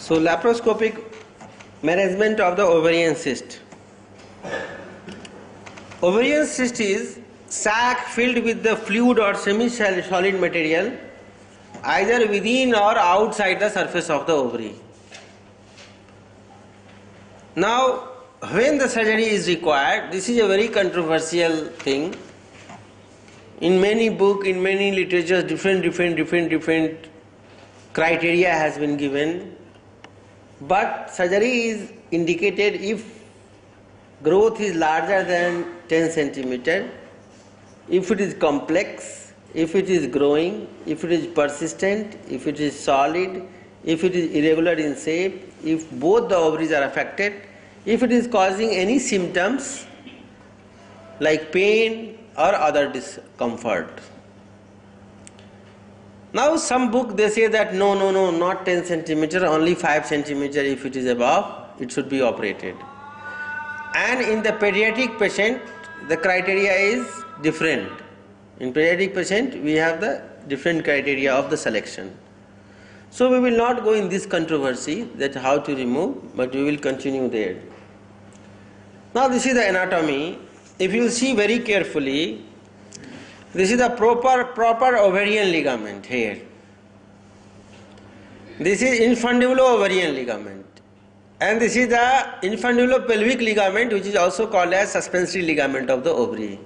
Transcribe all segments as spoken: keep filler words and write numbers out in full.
So, laparoscopic management of the ovarian cyst. Ovarian cyst is sac filled with the fluid or semi-solid material either within or outside the surface of the ovary. Now, when the surgery is required, this is a very controversial thing. In many books, in many literatures, different, different, different, different criteria has been given. But surgery is indicated if growth is larger than ten centimeter, if it is complex, if it is growing, if it is persistent, if it is solid, if it is irregular in shape, if both the ovaries are affected, if it is causing any symptoms like pain or other discomfort. Now some book they say that no, no, no, not ten centimeter, only five centimeter if it is above, it should be operated. And in the pediatric patient, the criteria is different. In pediatric patient, we have the different criteria of the selection. So we will not go in this controversy that how to remove, but we will continue there. Now this is the anatomy. If you see very carefully, this is the proper proper ovarian ligament here. This is infundibulo-ovarian ligament. And this is the infundibulo-pelvic ligament, which is also called as suspensory ligament of the ovary.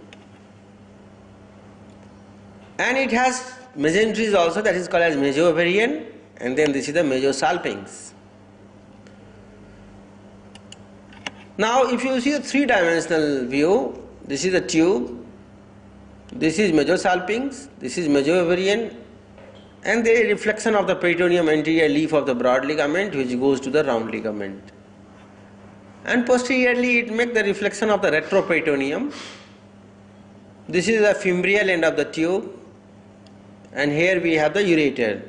And it has mesenteries also, that is called as meso-ovarian, and then this is the mesosalpinx. Now if you see a three-dimensional view, this is the tube, this is mesosalpinx, this is meso-ovarian, and there is reflection of the peritoneum anterior leaf of the broad ligament which goes to the round ligament. And posteriorly it makes the reflection of the retroperitoneum. This is the fimbrial end of the tube, and here we have the ureter.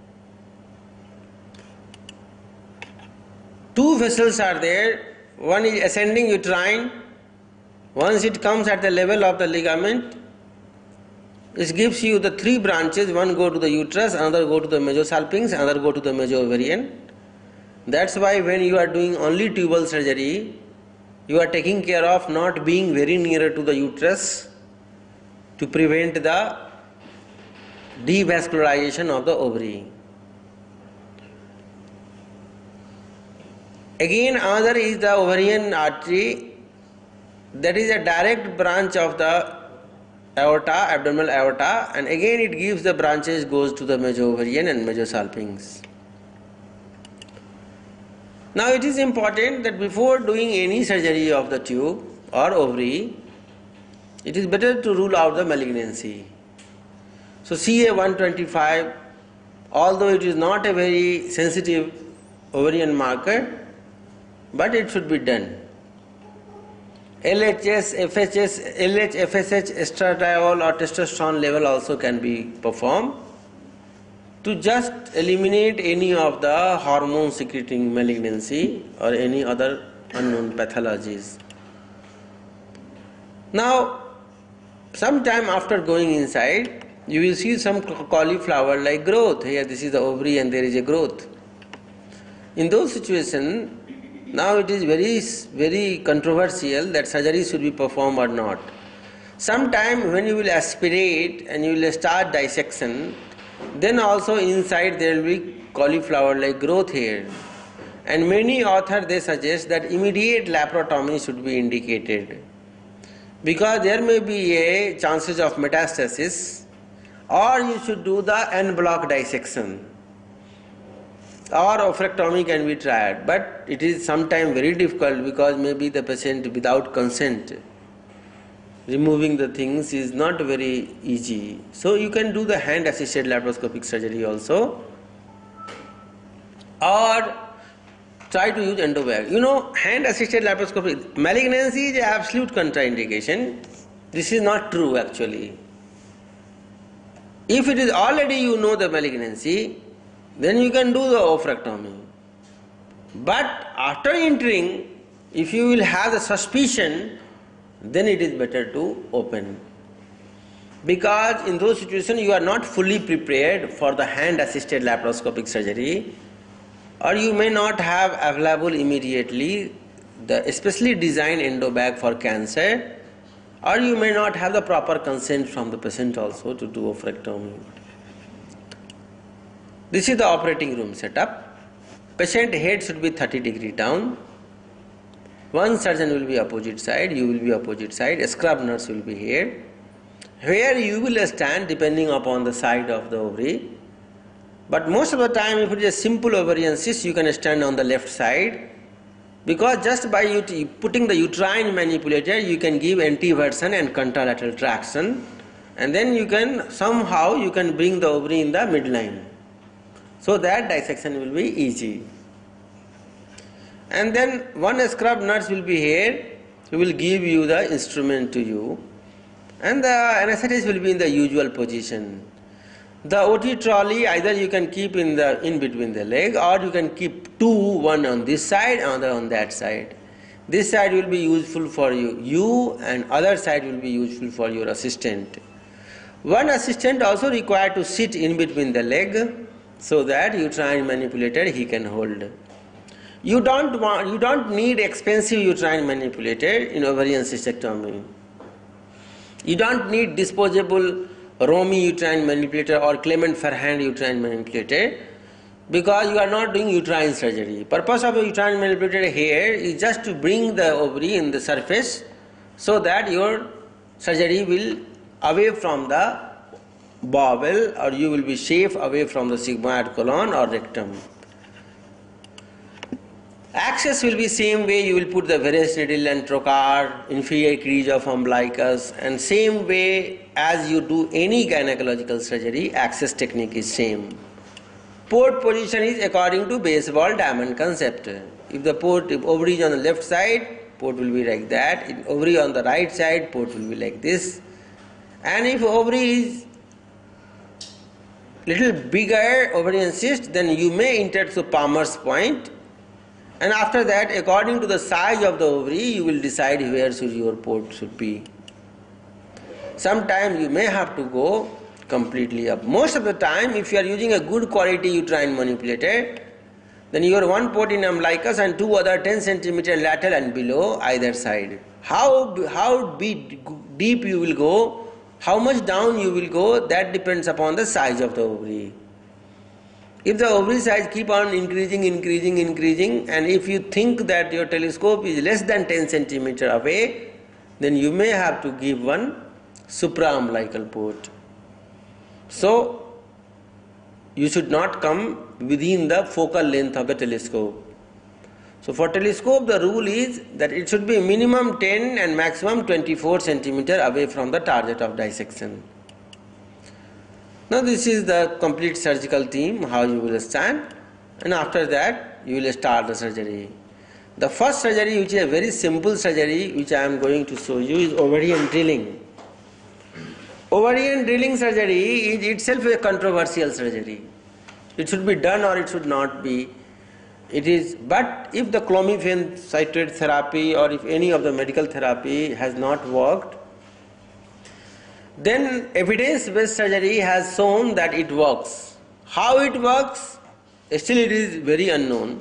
Two vessels are there. One is ascending uterine. Once it comes at the level of the ligament, it gives you the three branches. One go to the uterus, another go to the mesosalpinx, another go to the meso-ovarian. That's why when you are doing only tubal surgery, you are taking care of not being very near to the uterus to prevent the devascularization of the ovary. Again, another is the ovarian artery, that is a direct branch of the aorta, abdominal aorta, and again it gives the branches, goes to the meso-ovarian and mesosalpinx. Now it is important that before doing any surgery of the tube or ovary, it is better to rule out the malignancy. So C A one twenty-five, although it is not a very sensitive ovarian marker, but it should be done. L H S, F H S, L H, F S H, estradiol or testosterone level also can be performed to just eliminate any of the hormone secreting malignancy or any other unknown pathologies. Now, sometime after going inside, you will see some cauliflower like growth. Here this is the ovary and there is a growth. In those situations, now it is very, very controversial that surgery should be performed or not. Sometime when you will aspirate and you will start dissection, then also inside there will be cauliflower like growth here. And many authors they suggest that immediate laparotomy should be indicated, because there may be a chances of metastasis, or you should do the en bloc dissection, or oophorectomy can be tried, but it is sometimes very difficult because maybe the patient without consent removing the things is not very easy. So you can do the hand assisted laparoscopic surgery also, or try to use endobag. You know, hand assisted laparoscopy, malignancy is an absolute contraindication. This is not true actually. If it is already you know the malignancy, then you can do the oophorectomy. But after entering, if you will have the suspicion, then it is better to open. Because in those situations you are not fully prepared for the hand assisted laparoscopic surgery. or you may not have available immediately the especially designed endo bag for cancer, or you may not have the proper consent from the patient also to do oophorectomy. This is the operating room setup. Patient head should be thirty degree down. One surgeon will be opposite side, you will be opposite side, a scrub nurse will be here. Where you will stand depending upon the side of the ovary. But most of the time, if it is a simple ovarian cyst, you can stand on the left side, because just by ut- putting the uterine manipulator, you can give anteversion and contralateral traction, and then you can somehow you can bring the ovary in the midline, so that dissection will be easy. And then one scrub nurse will be here, who will give you the instrument to you, and the anesthetist will be in the usual position. The O T trolley either you can keep in the in between the leg, or you can keep two, one on this side, another on that side. This side will be useful for you, you and other side will be useful for your assistant. One assistant also required to sit in between the leg, so that uterine manipulator he can hold. You don't want, you don't need expensive uterine manipulator in ovarian cystectomy. You don't need disposable Romy uterine manipulator or Clement Farhand uterine manipulator, because you are not doing uterine surgery. Purpose of a uterine manipulator here is just to bring the ovary in the surface, so that your surgery will away from the bowel, or you will be safe away from the sigmoid colon or rectum. Access will be same way, you will put the varus needle and trocar, inferior crease of umbilicus, and same way as you do any gynecological surgery, access technique is same. Port position is according to baseball diamond concept. If the port, if ovary is on the left side, port will be like that. If ovary on the right side, port will be like this. And if ovary is little bigger ovarian cyst, then you may enter to Palmer's point. And after that, according to the size of the ovary, you will decide where should your port should be. Sometimes you may have to go completely up. Most of the time, if you are using a good quality uterine manipulator, then your one port in umbilicus and two other ten centimeter lateral and below either side. How, how deep you will go, how much down you will go, that depends upon the size of the ovary. If the ovary size keep on increasing, increasing, increasing, and if you think that your telescope is less than ten centimeter away, then you may have to give one supraumbilical port. So, you should not come within the focal length of the telescope. So, for telescope the rule is that it should be minimum ten and maximum twenty-four centimeter away from the target of dissection. Now this is the complete surgical team, how you will stand, and after that you will start the surgery. The first surgery, which is a very simple surgery, which I am going to show you, is ovarian drilling. Ovarian drilling surgery is itself a controversial surgery. It should be done or it should not be. It is, but if the clomiphene citrate therapy or if any of the medical therapy has not worked, then evidence-based surgery has shown that it works. How it works, still it is very unknown.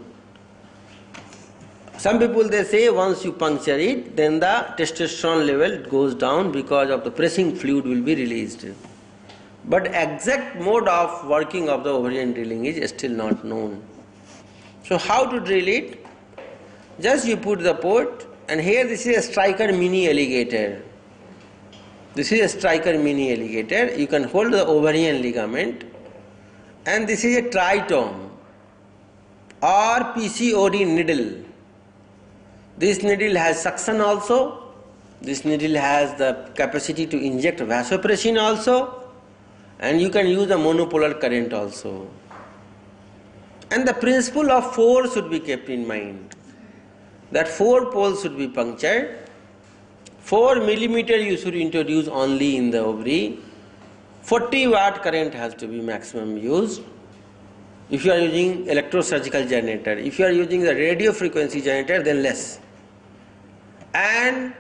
Some people they say once you puncture it, then the testosterone level goes down because of the pressing fluid will be released. But exact mode of working of the ovarian drilling is still not known. So how to drill it? Just you put the port, and here this is a striker mini alligator. This is a striker mini alligator. You can hold the ovarian ligament, and this is a tritome or P C O D needle. This needle has suction also. This needle has the capacity to inject vasopressin also, and you can use a monopolar current also. And the principle of four should be kept in mind. That four poles should be punctured. four millimeter you should introduce only in the ovary. forty watt current has to be maximum used. If you are using electrosurgical generator, if you are using the radio frequency generator, then less. And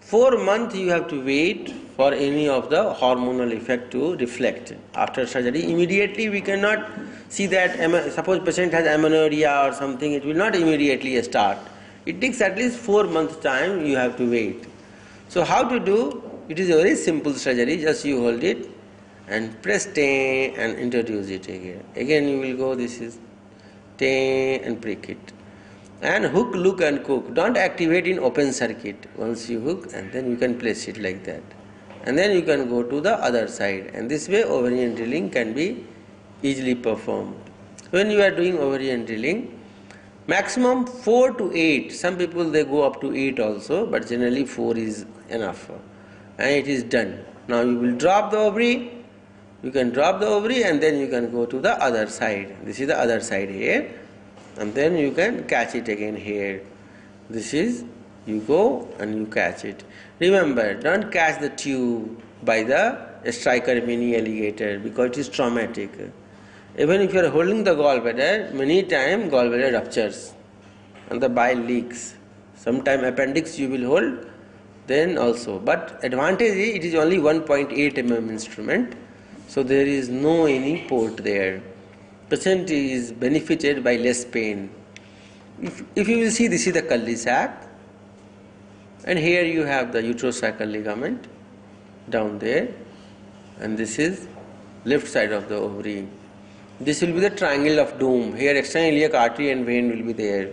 four months you have to wait for any of the hormonal effect to reflect. After surgery, immediately we cannot see that, suppose patient has amenorrhea or something, it will not immediately start. It takes at least four months time you have to wait. So how to do? It is a very simple surgery, just you hold it and press ten and introduce it again. Again you will go, this is ten and prick it. And hook, look and cook. Don't activate in open circuit. Once you hook and then you can place it like that. And then you can go to the other side. And this way ovarian drilling can be easily performed. When you are doing ovarian drilling, maximum four to eight. Some people they go up to eight also, but generally four is enough. And it is done. Now you will drop the ovary. You can drop the ovary and then you can go to the other side. This is the other side here. And then you can catch it again here. This is, you go and you catch it. Remember, don't catch the tube by the striker mini alligator because it is traumatic. Even if you are holding the gallbladder, many times gallbladder ruptures and the bile leaks. Sometime appendix you will hold, then also. But advantage is it is only one point eight millimeter instrument, so there is no any port there. Patient is benefited by less pain. If, if you will see, this is the cul-de-sac, and here you have the uterosacral ligament down there, and this is left side of the ovary. This will be the triangle of doom. Here external iliac artery and vein will be there.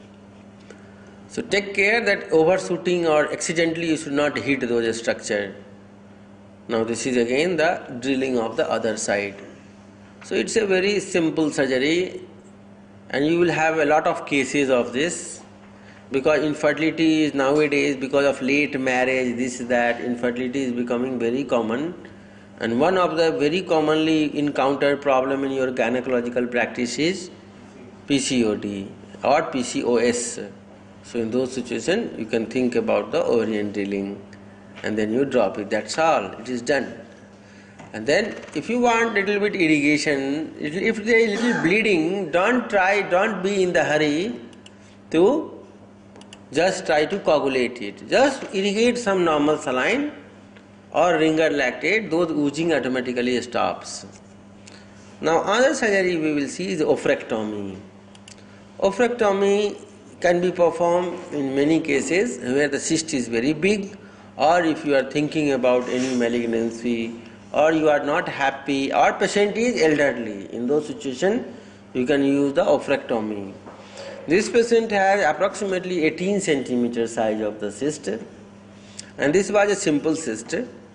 So take care that overshooting or accidentally you should not hit those structure. Now this is again the drilling of the other side. So it's a very simple surgery and you will have a lot of cases of this because infertility is nowadays, because of late marriage, this, that, infertility is becoming very common. And one of the very commonly encountered problem in your gynecological practice is P C O D or P C O S. So in those situations, you can think about the ovarian drilling and then you drop it. That's all. It is done. And then if you want little bit irrigation, if there is little bleeding, don't try, don't be in the hurry to just try to coagulate it. Just irrigate some normal saline or ringer lactate, those oozing automatically stops. Now another surgery we will see is oophorectomy. Oophorectomy can be performed in many cases where the cyst is very big, or if you are thinking about any malignancy, or you are not happy, or patient is elderly. In those situations you can use the oophorectomy. This patient has approximately eighteen centimeter size of the cyst, and this was a simple cyst,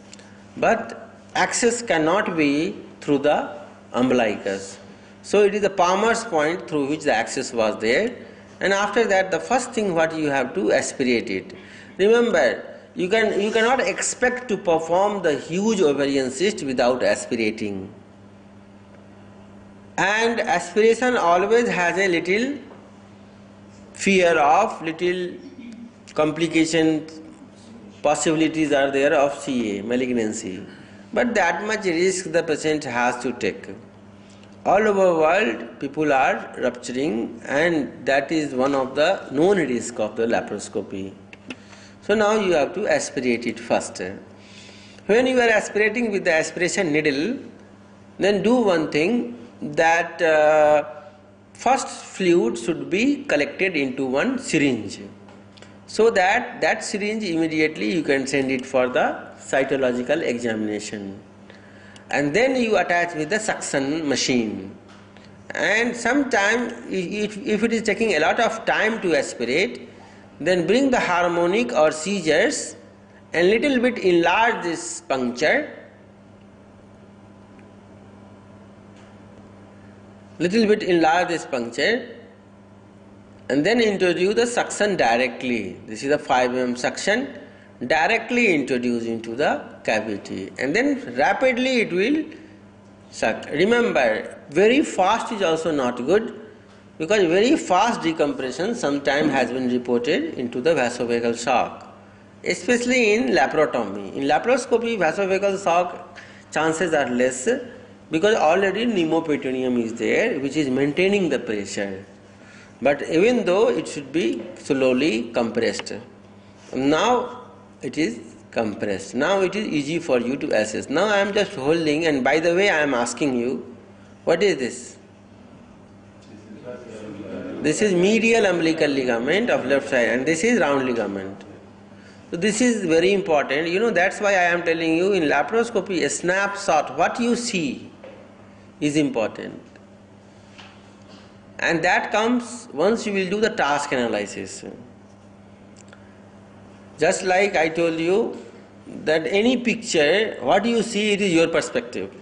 but access cannot be through the umbilicus. So it is the Palmer's point through which the access was there, and after that the first thing what you have to aspirate it. Remember, you can you cannot expect to perform the huge ovarian cyst without aspirating. And aspiration always has a little fear of, little complication possibilities are there of C A, malignancy. But that much risk the patient has to take. All over the world people are rupturing, and that is one of the known risks of the laparoscopy. So now you have to aspirate it first. When you are aspirating with the aspiration needle, then do one thing, that uh, first fluid should be collected into one syringe, so that that syringe immediately you can send it for the cytological examination, and then you attach with the suction machine. And sometime if, if it is taking a lot of time to aspirate, then bring the harmonic or seizures and little bit enlarge this puncture, little bit enlarge this puncture, and then introduce the suction directly. This is a five millimeter suction, directly introduce into the cavity, and then rapidly it will suck. Remember, very fast is also not good, because very fast decompression sometimes has been reported into the vasovagal shock, especially in laparotomy. In laparoscopy, vasovagal shock chances are less because already pneumoperitoneum is there, which is maintaining the pressure. But even though it should be slowly compressed. Now, it is compressed. Now it is easy for you to assess. Now I am just holding, and by the way I am asking you, what is this? This is medial umbilical ligament of left side, and this is round ligament. So this is very important. You know, that's why I am telling you in laparoscopy, a snapshot, what you see is important. And that comes once you will do the task analysis. Just like I told you that any picture, what you see, it is your perspective.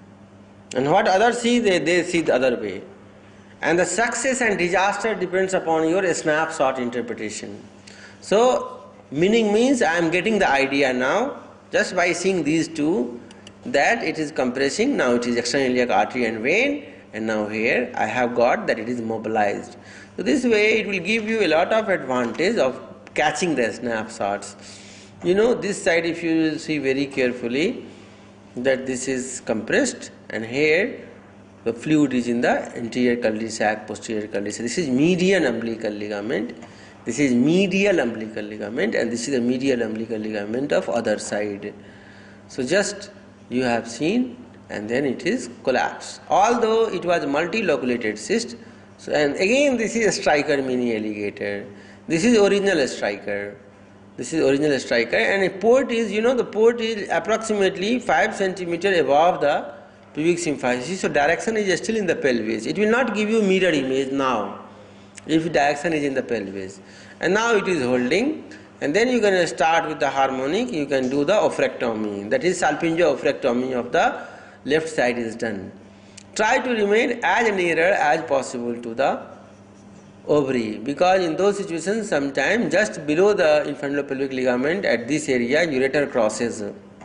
And what others see, they, they see the other way. And the success and disaster depends upon your snapshot interpretation. So, meaning means I am getting the idea now, just by seeing these two, that it is compressing, now it is external iliac artery and vein, and now here I have got that it is mobilized. So this way it will give you a lot of advantage of catching the snapshots. You know, this side, if you will see very carefully, that this is compressed, and here the fluid is in the anterior cul-de-sac, posterior cul-de-sac. This is median umbilical ligament. This is medial umbilical ligament, and this is the medial umbilical ligament of other side. So just you have seen, and then it is collapsed. Although it was multiloculated cyst, so, and again this is a striker mini alligator. This is original striker. This is original striker, and a port is, you know, the port is approximately five centimeter above the pubic symphysis. So direction is still in the pelvis. It will not give you mirror image now, if direction is in the pelvis. And now it is holding, and then you can start with the harmonic. You can do the oophorectomy. That is salpingo-oophorectomy of the left side is done. Try to remain as nearer as possible to the ovary, because in those situations sometimes just below the infundopelvic ligament at this area ureter crosses,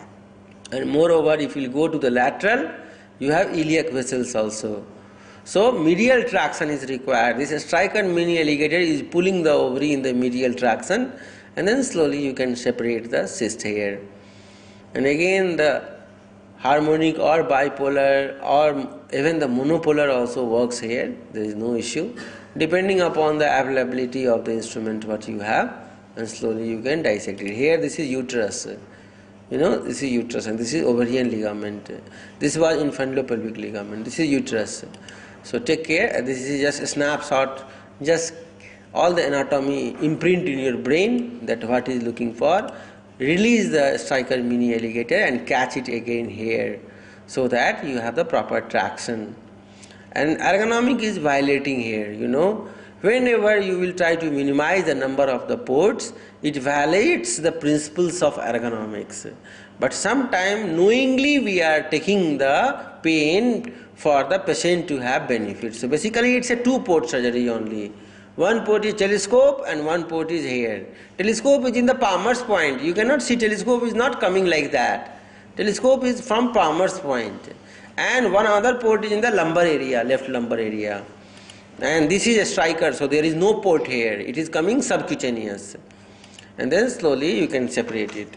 and moreover if you go to the lateral you have iliac vessels also. So medial traction is required. This striker mini alligator is pulling the ovary in the medial traction, and then slowly you can separate the cyst here. And again the harmonic or bipolar or even the monopolar also works here. There is no issue, depending upon the availability of the instrument what you have, and slowly you can dissect it. Here this is uterus. You know, this is uterus, and this is ovarian ligament. This was infundopelvic ligament. This is uterus. So take care. This is just a snapshot. Just all the anatomy imprint in your brain, that what is looking for. Release the striker mini alligator and catch it again here, so that you have the proper traction. And ergonomic is violating here. You know, whenever you will try to minimize the number of the ports, it violates the principles of ergonomics. But sometimes knowingly we are taking the pain for the patient to have benefits. So basically it's a two port surgery only. One port is telescope and one port is here. Telescope is in the palmer's point. You cannot see telescope is not coming like that. Telescope is from palmer's point. And one other port is in the lumbar area, left lumbar area. And this is a striker, so there is no port here. It is coming subcutaneous. And then slowly you can separate it.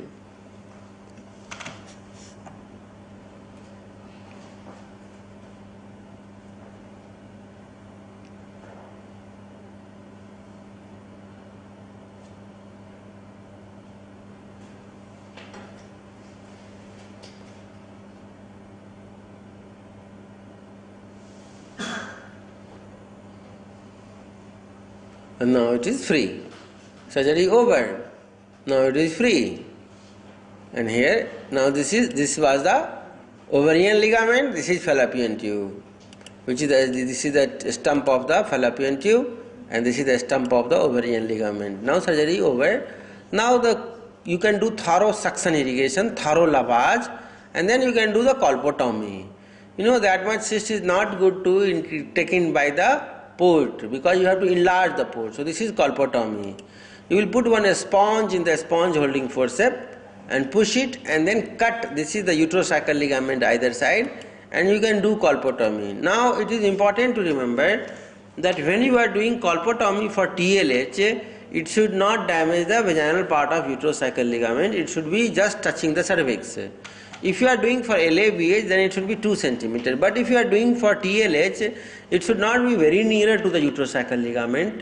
And now it is free. Surgery over. Now it is free. And here, now this is this was the ovarian ligament. This is fallopian tube, which is the, this is the stump of the fallopian tube, and this is the stump of the ovarian ligament. Now surgery over. Now the you can do thorough suction irrigation, thorough lavage, and then you can do the colpotomy. You know that much cyst is not good to in, taken by the port, because you have to enlarge the port. So this is colpotomy. You will put one sponge in the sponge holding forceps and push it, and then cut. This is the uterosacral ligament either side, and you can do colpotomy. Now it is important to remember that when you are doing colpotomy for T L H, it should not damage the vaginal part of uterosacral ligament. It should be just touching the cervix. If you are doing for L A B H, then it should be two centimeters. But if you are doing for T L H, it should not be very nearer to the uterosacral ligament.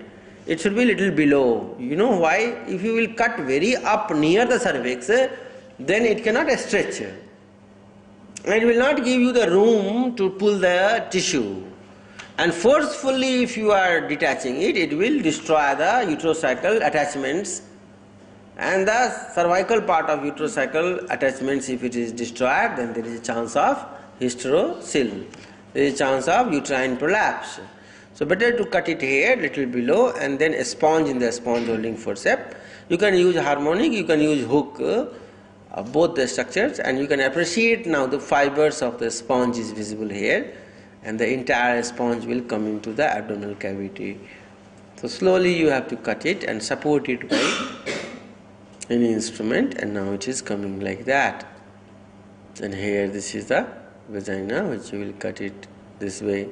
it should be little below. You know why? If you will cut very up near the cervix, then it cannot stretch. And it will not give you the room to pull the tissue. And forcefully if you are detaching it, it will destroy the uterocycle attachments. And the cervical part of uterocycle attachments, if it is destroyed, then there is a chance of hysterocele. There is a chance of uterine prolapse. So better to cut it here, little below, and then a sponge in the sponge holding forceps. You can use harmonic, you can use hook, uh, both the structures, and you can appreciate now the fibers of the sponge is visible here, and the entire sponge will come into the abdominal cavity. So slowly you have to cut it and support it by any instrument, and now it is coming like that. And here this is the vagina, which you will cut it this way.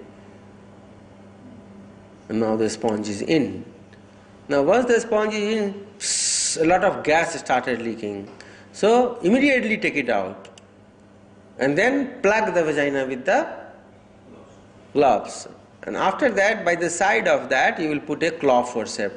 And now the sponge is in. Now once the sponge is in, psst, a lot of gas started leaking. So immediately take it out. And then plug the vagina with the gloves. And after that, by the side of that, you will put a claw forceps.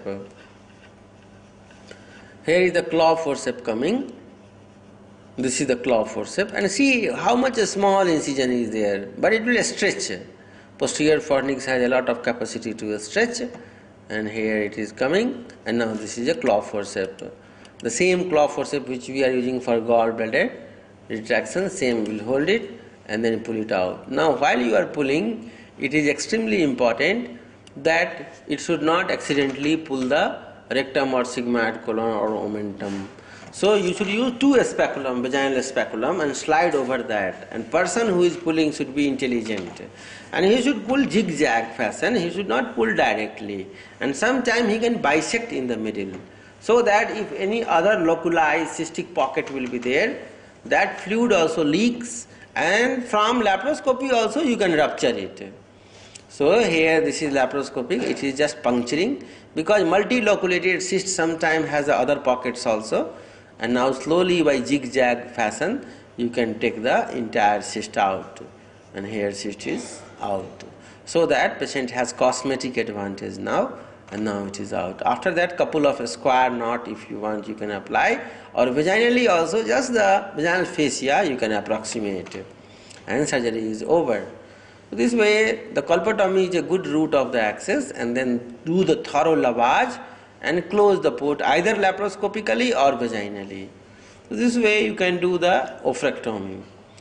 Here is the claw forceps coming. This is the claw forceps. And see how much a small incision is there. But it will stretch. Posterior fornix has a lot of capacity to stretch, and here it is coming, and now this is a claw forceps. The same claw forceps which we are using for gallbladder retraction, same will hold it and then pull it out. Now while you are pulling, it is extremely important that it should not accidentally pull the rectum or sigmoid colon or omentum. So you should use two speculum, vaginal speculum, and slide over that. And person who is pulling should be intelligent. And he should pull zigzag fashion, he should not pull directly. And sometimes he can bisect in the middle. So that if any other localized cystic pocket will be there, that fluid also leaks, and from laparoscopy also you can rupture it. So here this is laparoscopic, it is just puncturing, because multiloculated cyst sometimes has the other pockets also. And now slowly by zigzag fashion you can take the entire cyst out, and here cyst is out. So that patient has cosmetic advantage now, and now it is out. After that, couple of square knot if you want you can apply, or vaginally also just the vaginal fascia you can approximate, and surgery is over. So this way the colpotomy is a good route of the access, and then do the thorough lavage and close the port either laparoscopically or vaginally. So this way you can do the oophorectomy.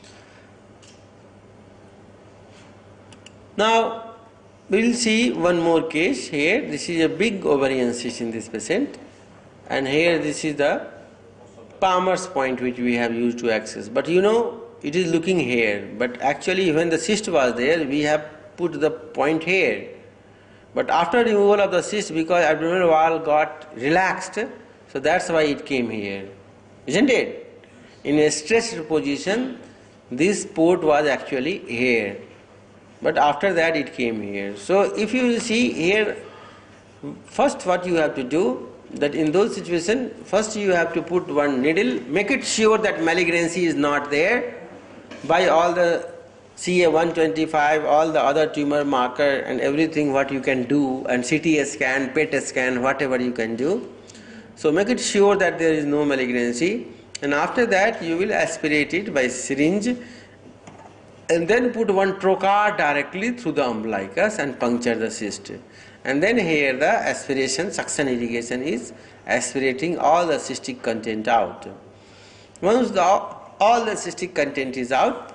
Now we will see one more case here. This is a big ovarian cyst in this patient, and here this is the Palmer's point which we have used to access. But you know, it is looking here, but actually when the cyst was there, we have put the point here. But after removal of the cyst, because abdominal wall got relaxed, so that's why it came here, isn't it? In a stretched position, this port was actually here, but after that it came here. So if you see here, first what you have to do, that in those situations, first you have to put one needle, make it sure that malignancy is not there by all the C A one twenty-five, all the other tumor marker and everything what you can do, and C T scan, P E T scan, whatever you can do. So make it sure that there is no malignancy, and after that you will aspirate it by syringe, and then put one trocar directly through the umbilicus and puncture the cyst. And then here the aspiration, suction irrigation is aspirating all the cystic content out. Once the, all the cystic content is out,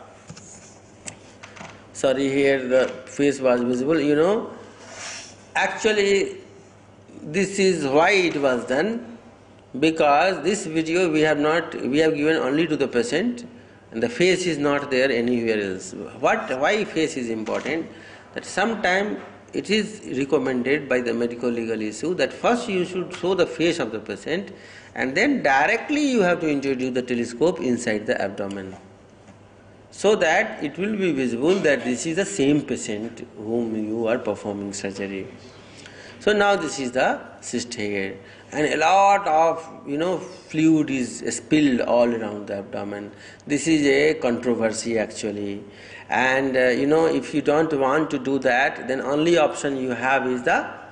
sorry, here the face was visible, you know, actually this is why it was done, because this video we have not, we have given only to the patient, and the face is not there anywhere else. What, why face is important? That sometime it is recommended by the medical legal issue that first you should show the face of the patient, and then directly you have to introduce the telescope inside the abdomen, so that it will be visible that this is the same patient whom you are performing surgery. So now this is the cyst here, and a lot of, you know, fluid is spilled all around the abdomen. This is a controversy actually, and uh, you know, if you don't want to do that, then only option you have is the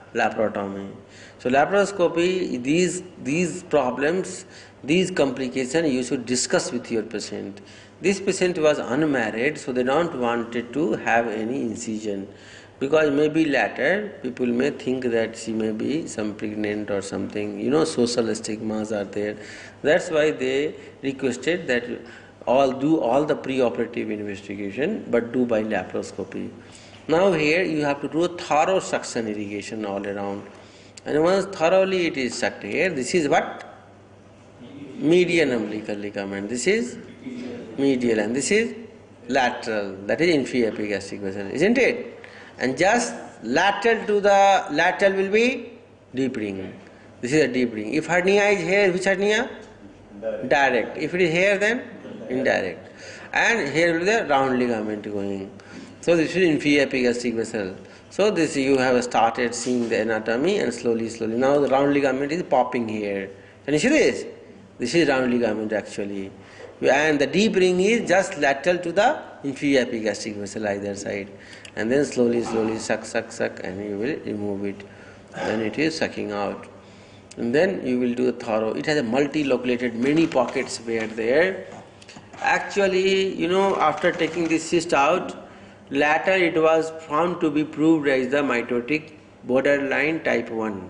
laparotomy. So laparoscopy, these these problems, these complications you should discuss with your patient. This patient was unmarried, so they don't wanted to have any incision, because maybe later people may think that she may be some pregnant or something. You know, social stigmas are there. That's why they requested that all do all the pre-operative investigation, but do by laparoscopy. Now here you have to do a thorough suction irrigation all around, and once thoroughly it is sucked here, this is what? Median umbilical ligament. This is medial, and this is lateral. That is inferior epigastric vessel, isn't it? And just lateral to the lateral will be deep ring. This is a deep ring. If hernia is here, which hernia? Direct. Direct. If it is here, then indirect. And here will be the round ligament going. So this is inferior epigastric vessel. So this you have started seeing the anatomy, and slowly, slowly. Now the round ligament is popping here. Can you see this? This is round ligament actually. And the deep ring is just lateral to the inferior epigastric vessel either side. And then slowly, slowly suck, suck, suck, and you will remove it. Then it is sucking out. And then you will do a thorough. It has a multi-loculated, many pockets were there. Actually, you know, after taking this cyst out, later it was found to be proved as the mitotic borderline type one,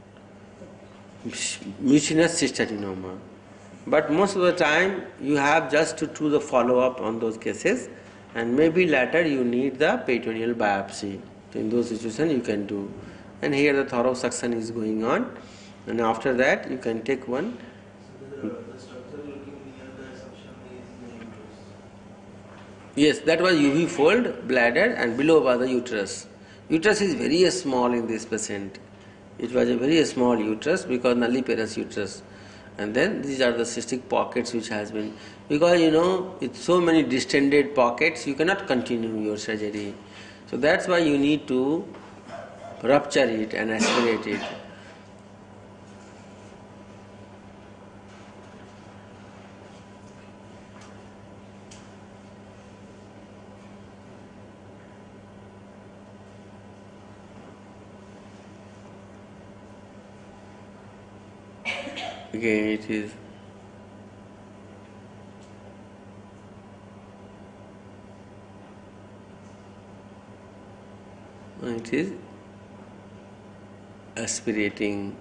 mucinous cystadenoma. But most of the time you have just to do the follow-up on those cases, and maybe later you need the peritoneal biopsy. So in those situations you can do. And here the thorough suction is going on, and after that you can take one. So the, the structure looking near the suction is the uterus. Yes, that was U V fold, bladder, and below was the uterus. Uterus is very small in this patient. It was a very small uterus because nulliparous uterus. And then these are the cystic pockets which has been, because you know, it's so many distended pockets, you cannot continue your surgery. So that's why you need to rupture it and aspirate it. Again it is it is aspirating.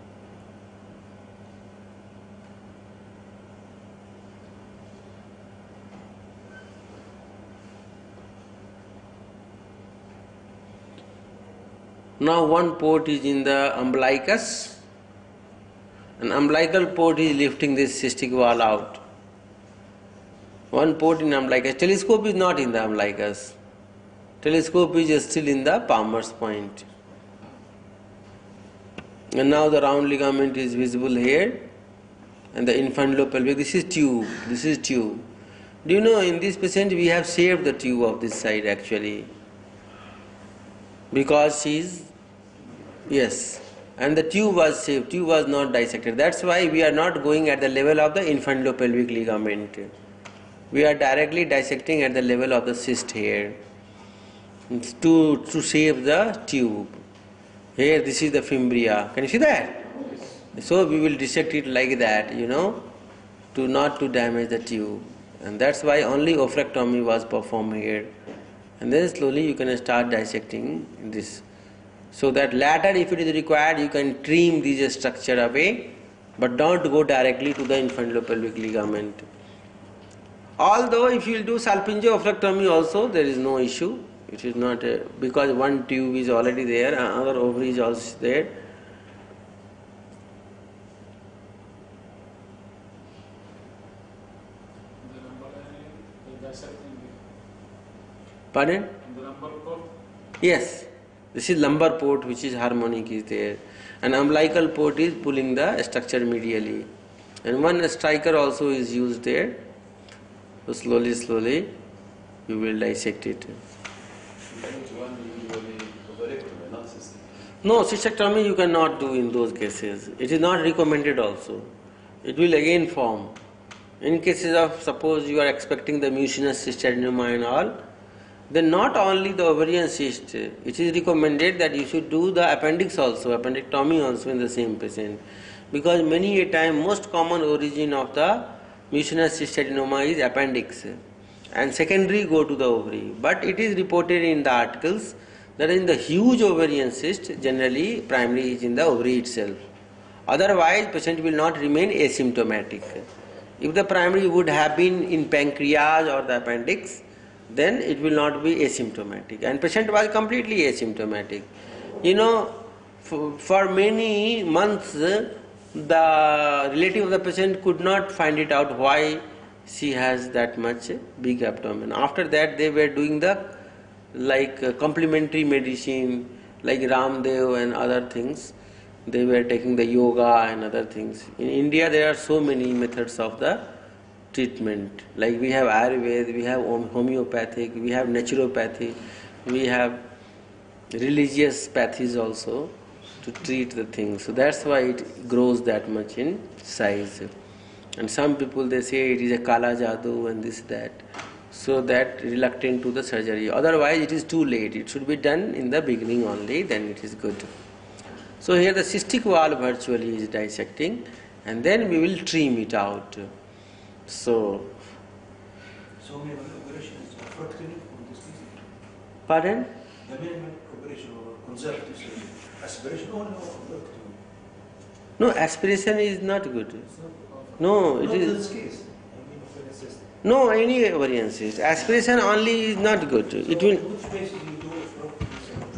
Now one port is in the umbilicus. An umbilical port is lifting this cystic wall out. One port in umbilicus. Telescope is not in the umbilicus. Telescope is still in the palmer's point. And now the round ligament is visible here, and the infundopelvic. This is tube. This is tube. Do you know, in this patient we have saved the tube of this side actually, because she is, yes. And the tube was saved, tube was not dissected. That's why we are not going at the level of the infundopelvic ligament. We are directly dissecting at the level of the cyst here to, to save the tube. Here this is the fimbria. Can you see that? So we will dissect it like that, you know, to not to damage the tube. And that's why only oophorectomy was performed here. And then slowly you can start dissecting this. So that later, if it is required, you can trim this structure away, but don't go directly to the infundopelvic ligament. Although if you will do salpingo-oophorectomy also, there is no issue. It is not a, because one tube is already there, another ovary is also there. The number is dissecting. Pardon? The number code? Yes. This is lumbar port which is harmonic is there, and umbilical port is pulling the structure medially, and one striker also is used there. So slowly, slowly you will dissect it. No, cystectomy you cannot do in those cases. It is not recommended also. It will again form. In cases of, suppose you are expecting the mucinous cystadenoma and all, then not only the ovarian cyst, it is recommended that you should do the appendix also, appendectomy also in the same patient. Because many a time, most common origin of the mucinous cystadenoma is appendix, and secondary go to the ovary. But it is reported in the articles that in the huge ovarian cyst, generally primary is in the ovary itself. Otherwise, patient will not remain asymptomatic. If the primary would have been in pancreas or the appendix, then it will not be asymptomatic. And patient was completely asymptomatic. You know, for, for many months, the relative of the patient could not find it out why she has that much big abdomen. After that, they were doing the like uh, complementary medicine, like Ramdev and other things. They were taking the yoga and other things. In India, there are so many methods of the treatment. Like we have Ayurveda, we have homeopathic, we have naturopathy, we have religious pathies also to treat the things. So that's why it grows that much in size. And some people, they say it is a kala jadoo and this that. So that reluctant to the surgery. Otherwise it is too late. It should be done in the beginning only, then it is good. So here the cystic wall virtually is dissecting, and then we will trim it out. So, So we have an operation is effort clinic on this disease. pardon? The main operation or conservative surgery. Aspiration only or effort No, aspiration is not good. No, it Not in is this case. I mean, ovarian cyst. no any ovarian cyst. Aspiration only is not good. It will. Which basis you do effort?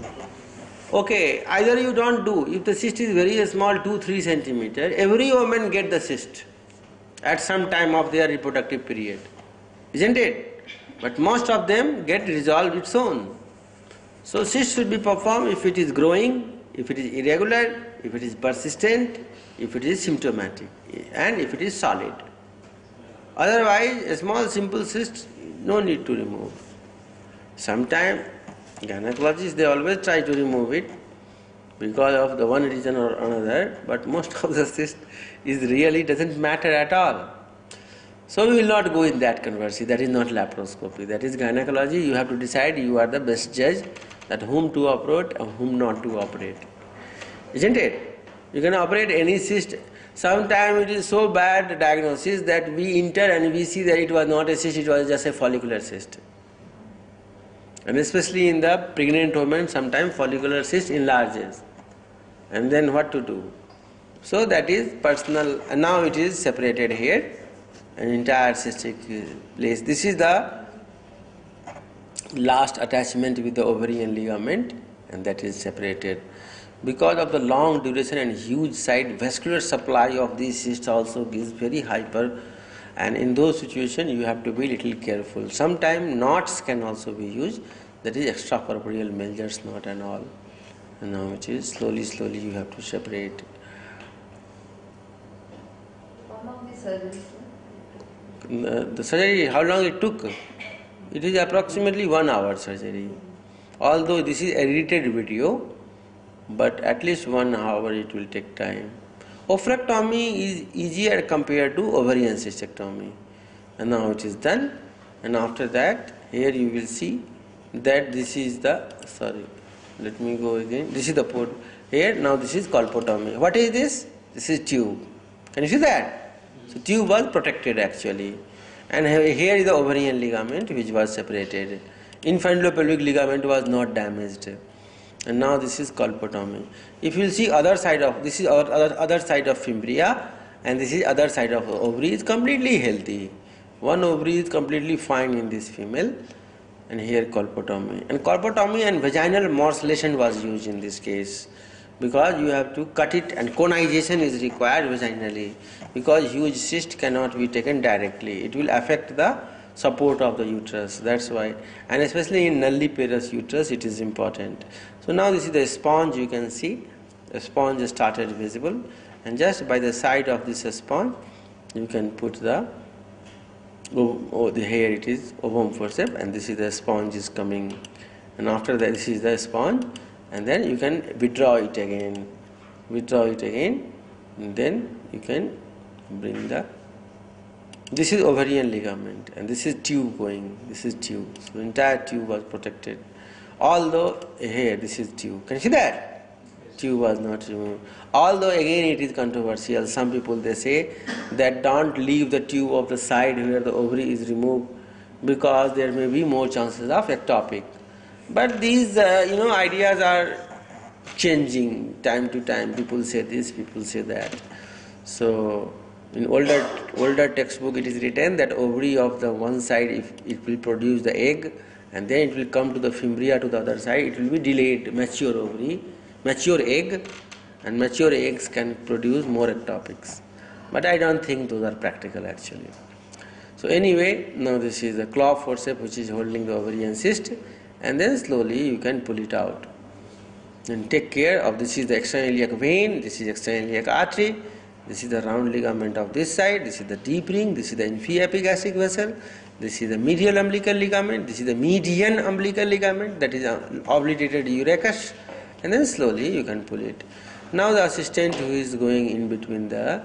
Okay, either you don't do. If the cyst is very small, two three centimeter, every woman get the cyst at some time of their reproductive period, isn't it? But most of them get resolved its own. So cyst should be performed if it is growing, if it is irregular, if it is persistent, if it is symptomatic, and if it is solid. Otherwise, a small simple cyst, no need to remove. Sometimes gynecologists, they always try to remove it because of the one reason or another, but most of the cyst is really doesn't matter at all. So we will not go in that controversy. That is not laparoscopy. That is gynecology. You have to decide. You are the best judge that whom to operate and whom not to operate. Isn't it? You can operate any cyst. Sometimes it is so bad diagnosis that we enter and we see that it was not a cyst, it was just a follicular cyst. And especially in the pregnant woman, sometimes follicular cyst enlarges. And then what to do? So that is personal, and now it is separated here, an entire cystic place. This is the last attachment with the ovarian ligament, and that is separated. Because of the long duration and huge side, vascular supply of these cysts also gives very hyper, and in those situations you have to be little careful. Sometimes knots can also be used, that is extracorporeal measures knot and all. And now it is slowly, slowly you have to separate. How long the surgery? Uh, the surgery, how long it took? It is approximately one hour surgery. Although this is edited video, but at least one hour it will take time. Oophorectomy is easier compared to ovarian cystectomy. And now it is done. And after that, here you will see that this is the, sorry, let me go again. This is the port. Here, now this is colpotomy. What is this? This is tube. Can you see that? So tube was protected actually. And here is the ovarian ligament which was separated. Infundibulopelvic ligament was not damaged. And now this is colpotomy. If you will see other side of, this is our other, other side of fimbria, and this is other side of ovary is completely healthy. One ovary is completely fine in this female, and here colpotomy. And colpotomy and vaginal morcellation was used in this case, because you have to cut it, and conization is required vaginally, because huge cyst cannot be taken directly. It will affect the support of the uterus, that's why. And especially in nulliparous uterus it is important. So now this is the sponge, you can see the sponge started visible, and just by the side of this sponge you can put the, oh, the here it is ovum forceps, and this is the sponge is coming, and after that this is the sponge, and then you can withdraw it again, withdraw it again, and then you can bring the This is ovarian ligament and this is tube going, this is tube. So entire tube was protected. Although here this is tube. Can you see that? Tube was not removed. Although again it is controversial. Some people they say that don't leave the tube of the side where the ovary is removed because there may be more chances of ectopic. But these uh, you know ideas are changing time to time. People say this, people say that. So in older older textbook it is written that ovary of the one side, if it will produce the egg and then it will come to the fimbria to the other side, it will be delayed mature ovary, mature egg, and mature eggs can produce more ectopics. But I don't think those are practical actually. So anyway, now this is the claw forceps which is holding the ovarian cyst, and then slowly you can pull it out. And take care of this is the external iliac vein, this is external iliac artery, this is the round ligament of this side, this is the deep ring, this is the infraepigastric vessel, this is the medial umbilical ligament, this is the median umbilical ligament, that is obliterated urachus, and then slowly you can pull it. Now the assistant who is going in between the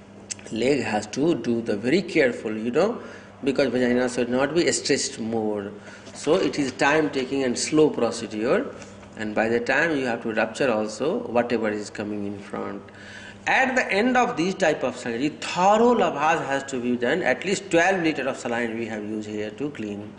leg has to do the very careful, you know, because vagina should not be stretched more. So it is time taking and slow procedure, and by the time you have to rupture also whatever is coming in front. At the end of these type of surgery, thorough lavage has to be done. At least twelve liter of saline we have used here to clean.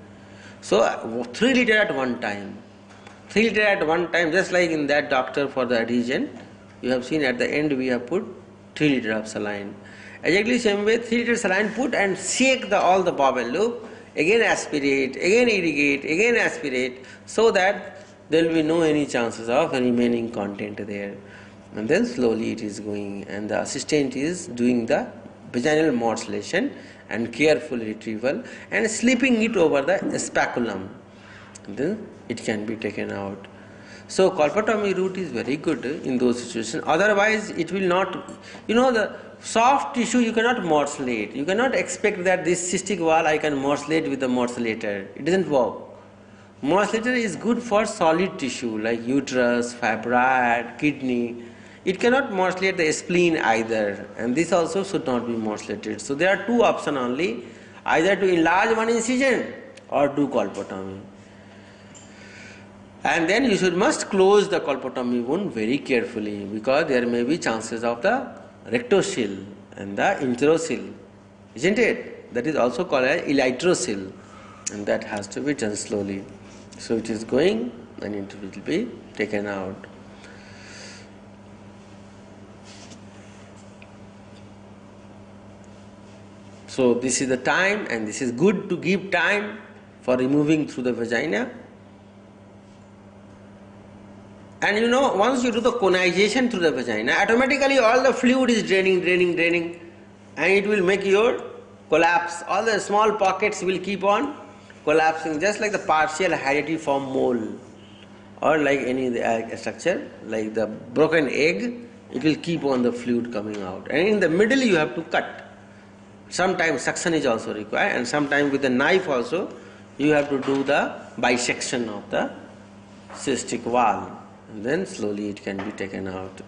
So three liter at one time. three liter at one time, just like in that doctor for the adhesion. You have seen at the end we have put three liter of saline. Exactly same way, three liter saline put and shake the all the bowel loop. Again aspirate, again irrigate, again aspirate, so that there will be no any chances of remaining content there. And then slowly it is going, and the assistant is doing the vaginal morcellation and careful retrieval and slipping it over the speculum. And then it can be taken out. So colpotomy route is very good in those situations. Otherwise it will not, you know, the soft tissue you cannot morcellate. You cannot expect that this cystic wall I can morcellate with the morcellator. It doesn't work. Morcellator is good for solid tissue like uterus, fibroid, kidney. It cannot morcellate the spleen either, and this also should not be morcellated. So there are two options only, either to enlarge one incision or do colpotomy. And then you should must close the colpotomy wound very carefully, because there may be chances of the rectocele and the enterocele, isn't it? That is also called as elytrocele, and that has to be done slowly. So it is going and it will be taken out. So this is the time, and this is good to give time for removing through the vagina. And you know, once you do the conization through the vagina, automatically all the fluid is draining, draining, draining, and it will make your collapse. All the small pockets will keep on collapsing, just like the partial herediform mole, or like any structure, like the broken egg, it will keep on the fluid coming out. And in the middle you have to cut. Sometimes suction is also required, and sometimes with the knife also you have to do the bisection of the cystic wall, and then slowly it can be taken out.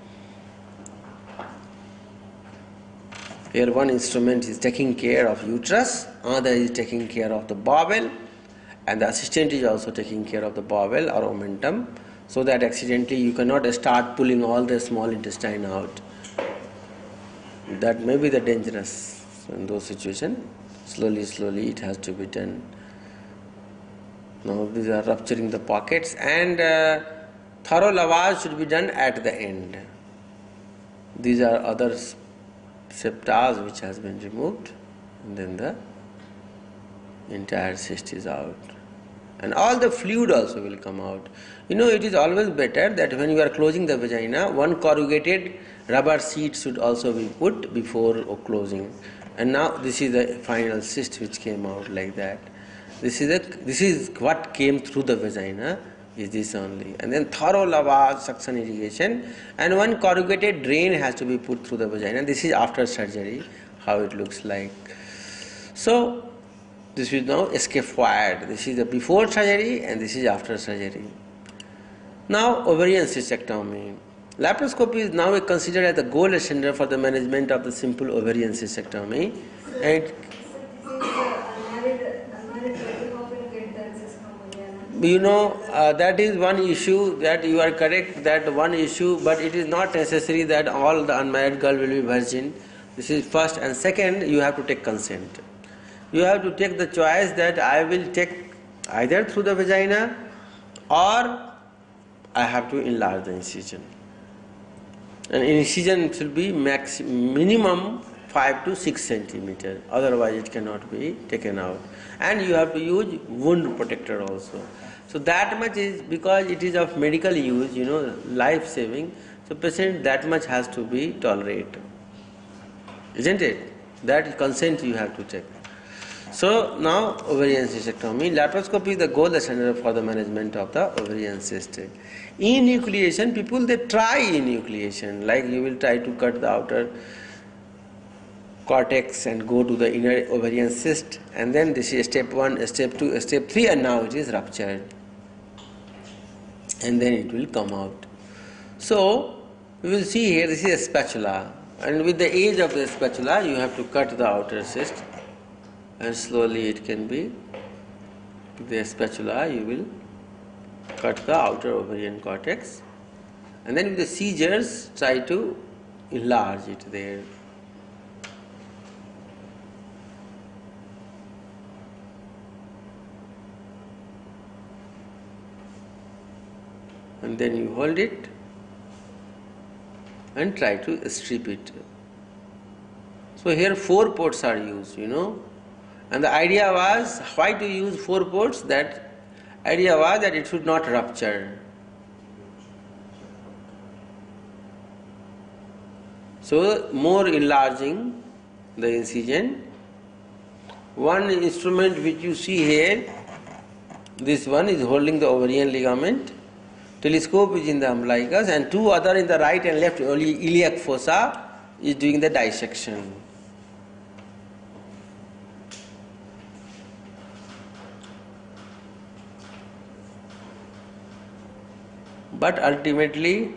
Here one instrument is taking care of uterus, another is taking care of the bowel, and the assistant is also taking care of the bowel or omentum, so that accidentally you cannot start pulling all the small intestine out. That may be the dangerous. So in those situations, slowly, slowly it has to be done. Now these are rupturing the pockets, and uh, thorough lavage should be done at the end. These are other septas which has been removed, and then the entire cyst is out. And all the fluid also will come out. You know, it is always better that when you are closing the vagina, one corrugated rubber sheet should also be put before closing. And now this is the final cyst which came out like that. This is a, this is what came through the vagina, is this only. And then thorough lavage, suction, irrigation, and one corrugated drain has to be put through the vagina. This is after surgery, how it looks like. So this is now scaphoid. This is the before surgery and this is after surgery. Now ovarian cystectomy. Laparoscopy is now considered as the gold standard for the management of the simple ovarian cystectomy. And So this is uh, unmarried, unmarried people often get the cystectomy. you know, uh, that is one issue, that you are correct, that one issue, but it is not necessary that all the unmarried girl will be virgin. This is first. And second, you have to take consent. You have to take the choice that I will take either through the vagina or I have to enlarge the incision. And incision should be max, minimum five to six centimeter, otherwise it cannot be taken out. And you have to use wound protector also. So that much is, because it is of medical use, you know, life saving, so patient that much has to be tolerated. Isn't it? That consent you have to take. So now ovarian cystectomy. Laparoscopy is the gold standard for the management of the ovarian cyst. Enucleation, people they try enucleation, like you will try to cut the outer cortex and go to the inner ovarian cyst, and then this is step one, step two, step three, and now it is ruptured, and then it will come out. So we will see here, this is a spatula, and with the edge of the spatula you have to cut the outer cyst, and slowly it can be, with the spatula you will cut the outer ovarian cortex, and then with the scissors try to enlarge it there. And then you hold it and try to strip it. So here four ports are used, you know. And the idea was, why to use four ports? That idea was that it should not rupture. So more enlarging the incision. One instrument which you see here, this one is holding the ovarian ligament. Telescope is in the umbilicus, and two other in the right and left iliac fossa is doing the dissection. But ultimately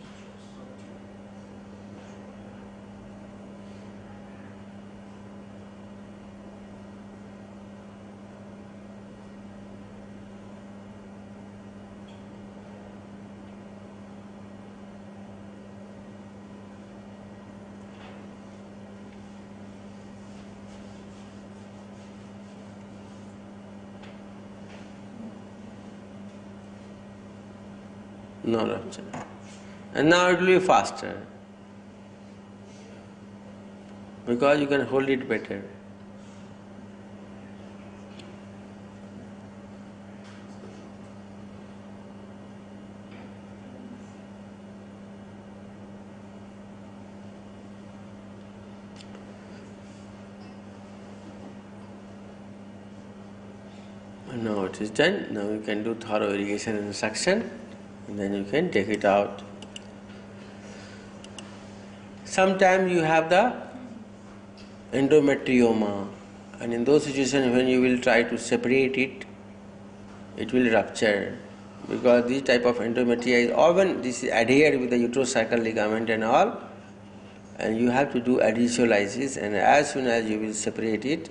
no rupture. And now it will be faster, because you can hold it better. And now it is done. Now you can do thorough irrigation and suction, and then you can take it out. Sometimes you have the endometrioma, and in those situations when you will try to separate it, it will rupture, because this type of endometria is often this is adhered with the uterosacral ligament and all, and you have to do adhesiolysis, and as soon as you will separate it,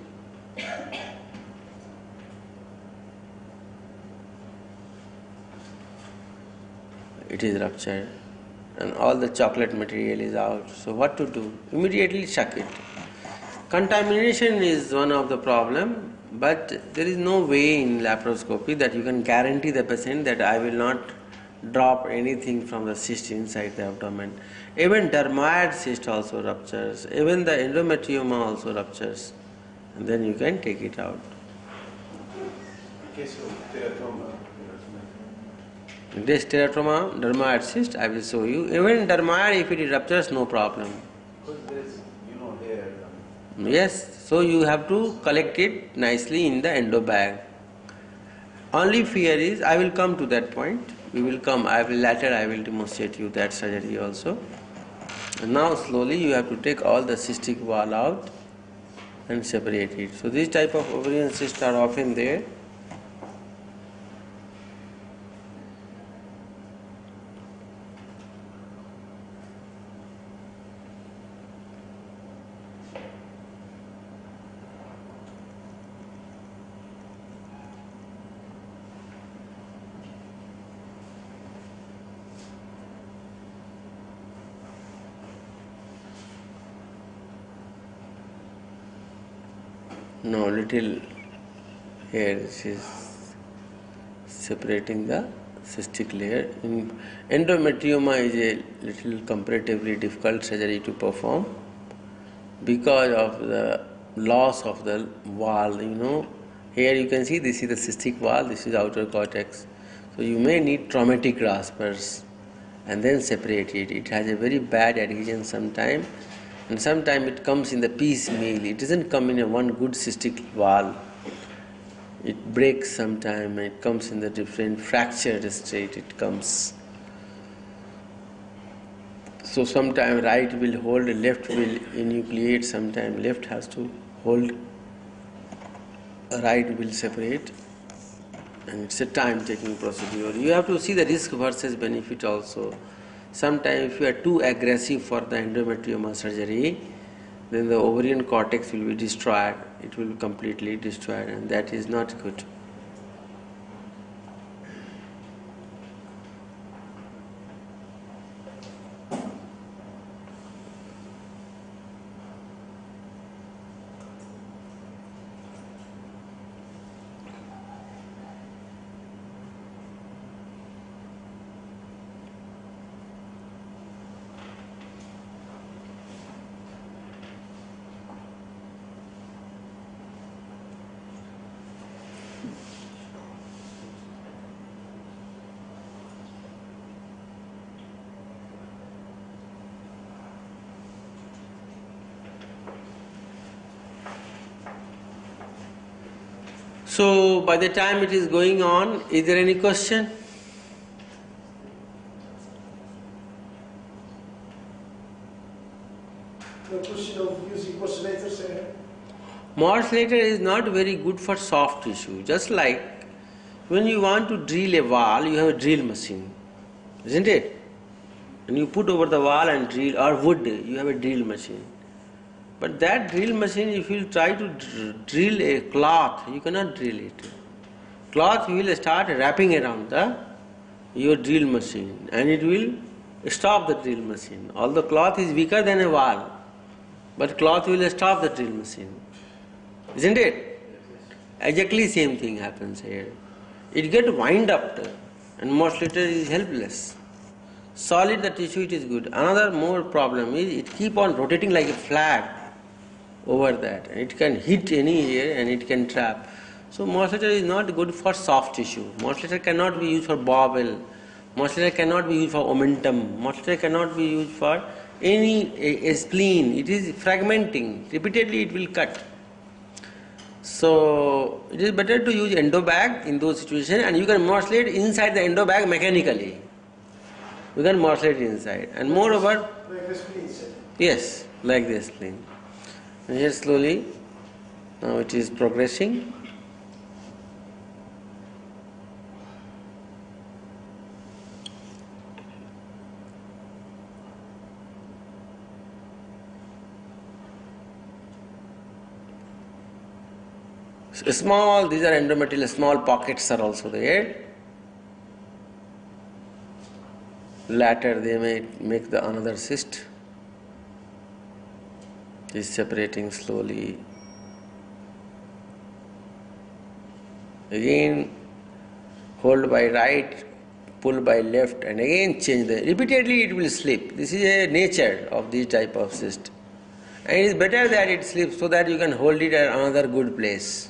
it is ruptured and all the chocolate material is out. So what to do? Immediately suck it. Contamination is one of the problem, but there is no way in laparoscopy that you can guarantee the patient that I will not drop anything from the cyst inside the abdomen. Even dermoid cyst also ruptures, even the endometrioma also ruptures, and then you can take it out. In case of teratoma, This teratoma, dermoid cyst, I will show you. Even dermoid, if it ruptures, no problem. because there is, you know, hair. um, Yes, so you have to collect it nicely in the endo bag. Only fear is, I will come to that point. We will come. I will later. I will demonstrate you that surgery also. And now slowly you have to take all the cystic wall out and separate it. So this type of ovarian cysts are often there. No, little here this is separating the cystic layer. In endometrioma is a little comparatively difficult surgery to perform because of the loss of the wall, you know. Here you can see this is the cystic wall, this is outer cortex. So you may need traumatic graspers and then separate it. It has a very bad adhesion sometime, and sometime it comes in the piecemeal. It doesn't come in a one good cystic wall. It breaks sometime, it comes in the different fractured state, it comes. So sometime right will hold, left will enucleate, sometime left has to hold, right will separate, and it's a time taking procedure. You have to see the risk versus benefit also. Sometimes if you are too aggressive for the endometrioma surgery, then the ovarian cortex will be destroyed, it will be completely destroyed, and that is not good. So by the time it is going on, is there any question? The question of using oscillators. Uh, Modulator is not very good for soft tissue. Just like when you want to drill a wall, you have a drill machine, isn't it? And you put over the wall and drill, or wood, you have a drill machine. But that drill machine, if you try to dr- drill a cloth, you cannot drill it. Cloth will start wrapping around the your drill machine, and it will stop the drill machine. Although cloth is weaker than a wall, but cloth will stop the drill machine, isn't it? Exactly same thing happens here. It get wind up, and modulator is helpless. Solid the tissue, it is good. Another more problem is it keep on rotating like a flag over that, and it can hit any area and it can trap. So modulator is not good for soft tissue. Modulator cannot be used for bowel. Modulator cannot be used for omentum. Modulator cannot be used for any a, a spleen. It is fragmenting. Repeatedly it will cut. So it is better to use endo bag in those situations, and you can modulate inside the endo bag mechanically. You can modulate inside, and moreover, like a spleen set. yes, like this spleen. And here slowly, now it is progressing. Small, these are endometrial, small pockets are also there. Later they may make the another cyst. Is separating slowly. Again hold by right, pull by left, and again change the, repeatedly it will slip. This is a nature of this type of cyst. And it is better that it slips so that you can hold it at another good place.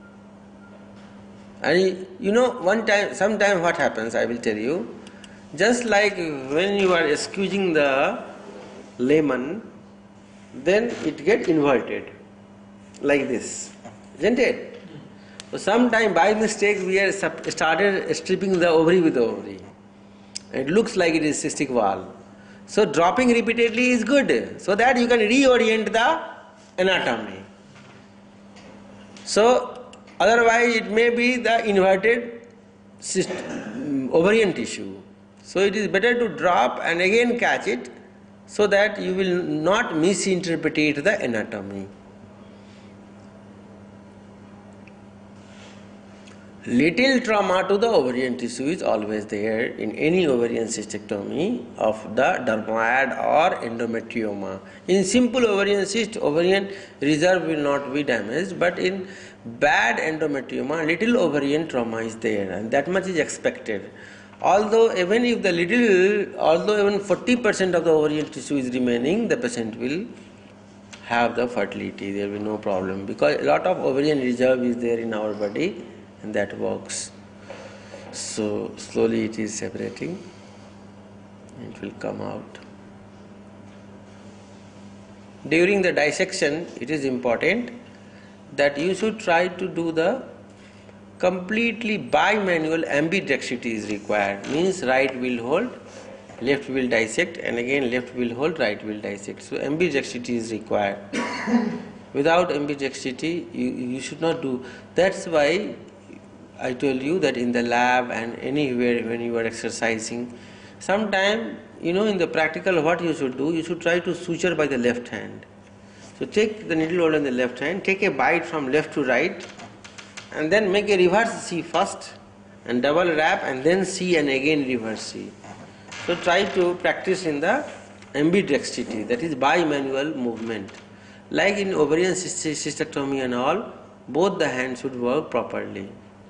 And you know, one time, sometime what happens, I will tell you. Just like when you are squeezing the lemon, then it gets inverted, like this, isn't it? So sometime by mistake we have started stripping the ovary with the ovary. It looks like it is cystic wall. So dropping repeatedly is good, so that you can reorient the anatomy. So otherwise it may be the inverted cyst, ovarian tissue. So it is better to drop and again catch it, so that you will not misinterpret the anatomy. Little trauma to the ovarian tissue is always there in any ovarian cystectomy of the dermoid or endometrioma. In simple ovarian cyst, ovarian reserve will not be damaged, but in bad endometrioma, little ovarian trauma is there, and that much is expected. Although even if the little, although even forty percent of the ovarian tissue is remaining, the patient will have the fertility, there will be no problem, because a lot of ovarian reserve is there in our body, and that works. So slowly it is separating, it will come out. During the dissection, it is important that you should try to do the completely bimanual ambidextrity is required, means right will hold, left will dissect, and again left will hold, right will dissect. So ambidextrity is required. Without ambidextrity, you, you should not do. That's why I told you that in the lab and anywhere when you are exercising, sometime, you know, in the practical what you should do, you should try to suture by the left hand. So take the needle hole in the left hand, take a bite from left to right, and then make a reverse C first, and double wrap, and then C, and again reverse C. So try to practice in the ambidextrity, that is bimanual movement. Like in ovarian cystectomy and all, both the hands should work properly.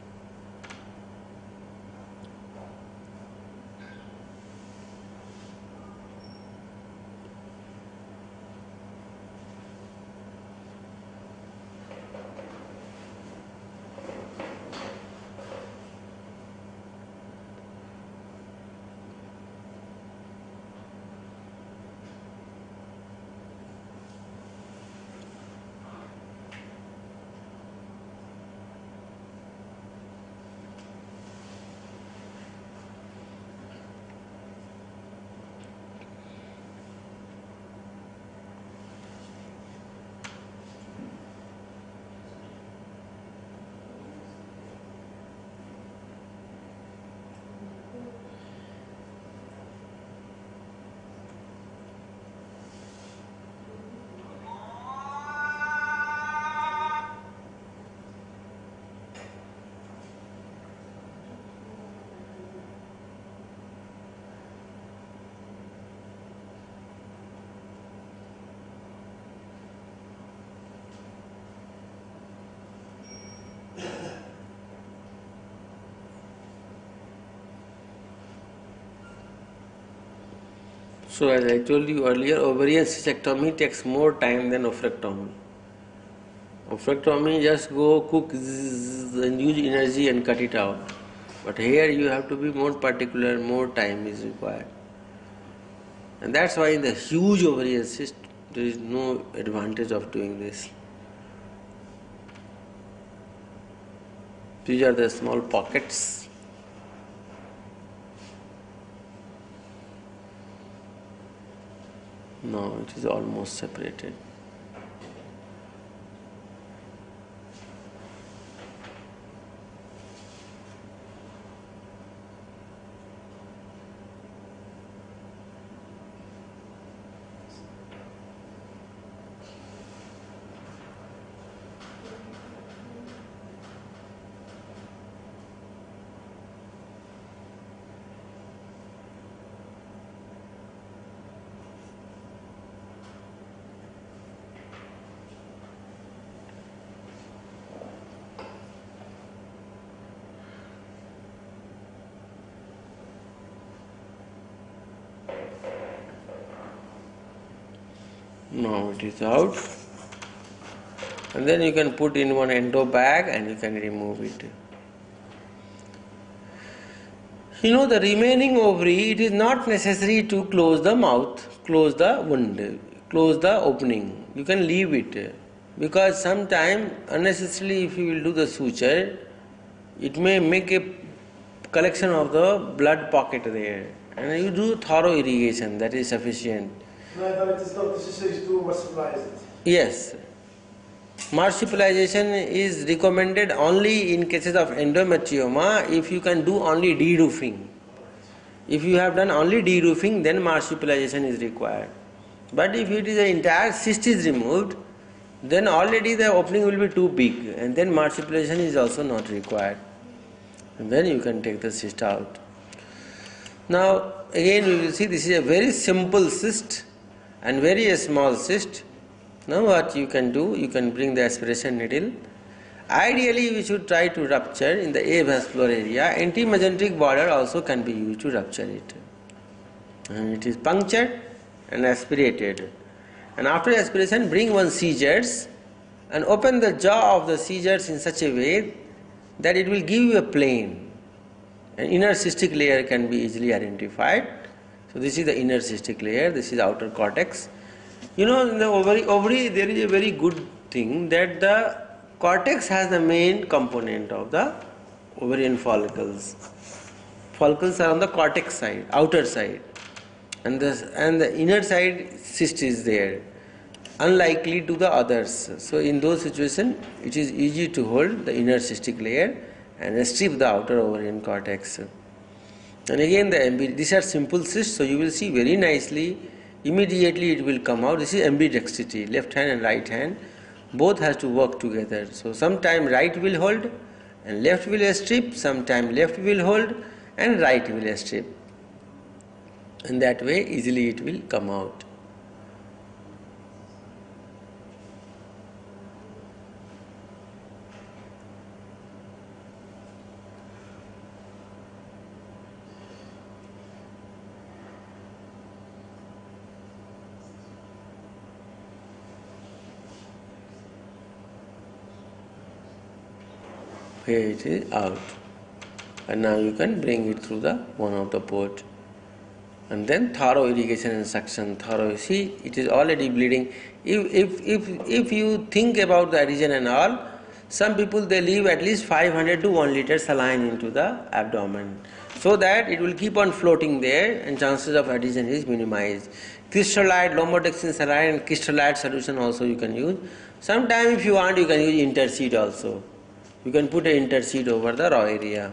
So as I told you earlier, ovarian cystectomy takes more time than oophorectomy. Oophorectomy, just go cook and use energy and cut it out. But here you have to be more particular, more time is required. And that's why in the huge ovarian cyst, there is no advantage of doing this. These are the small pockets. No, it is almost separated. Now it is out, and then you can put in one endo bag and you can remove it. You know, the remaining ovary, it is not necessary to close the mouth, close the wound, close the opening. You can leave it, because sometime unnecessarily if you will do the suture, it may make a collection of the blood pocket there, and you do thorough irrigation, that is sufficient. No, but it is not necessary to marsupialize it. Yes. Marsupialization is recommended only in cases of endometrioma if you can do only de-roofing. If you have done only de-roofing, then marsupialization is required. But if it is the entire cyst is removed, then already the opening will be too big, and then marsupialization is also not required. And then you can take the cyst out. Now again we will see this is a very simple cyst and very small cyst. Now what you can do, you can bring the aspiration needle. Ideally we should try to rupture in the avascular area. Anti-mesenteric border also can be used to rupture it. And it is punctured and aspirated. And after aspiration bring one scissors and open the jaw of the scissors in such a way that it will give you a plane. An inner cystic layer can be easily identified. So this is the inner cystic layer, this is outer cortex. You know, in the ovary, ovary there is a very good thing that the cortex has the main component of the ovarian follicles. Follicles are on the cortex side, outer side, and the, and the inner side cyst is there, unlikely to the others. So in those situations it is easy to hold the inner cystic layer and strip the outer ovarian cortex. And again the these are simple cysts, so you will see very nicely, immediately it will come out. This is ambidextrity, left hand and right hand, both has to work together. So sometime right will hold and left will strip, sometime left will hold and right will strip. And that way easily it will come out. Here it is out, and now you can bring it through the one of the port, and then thorough irrigation and suction. Thorough, see it is already bleeding. If if if if you think about the adhesion and all, some people they leave at least five hundred to one liter saline into the abdomen, so that it will keep on floating there and chances of adhesion is minimized. Crystallite, lombotoxin saline and crystallite solution also you can use. Sometimes if you want you can use interseed also. You can put an interseed over the raw area.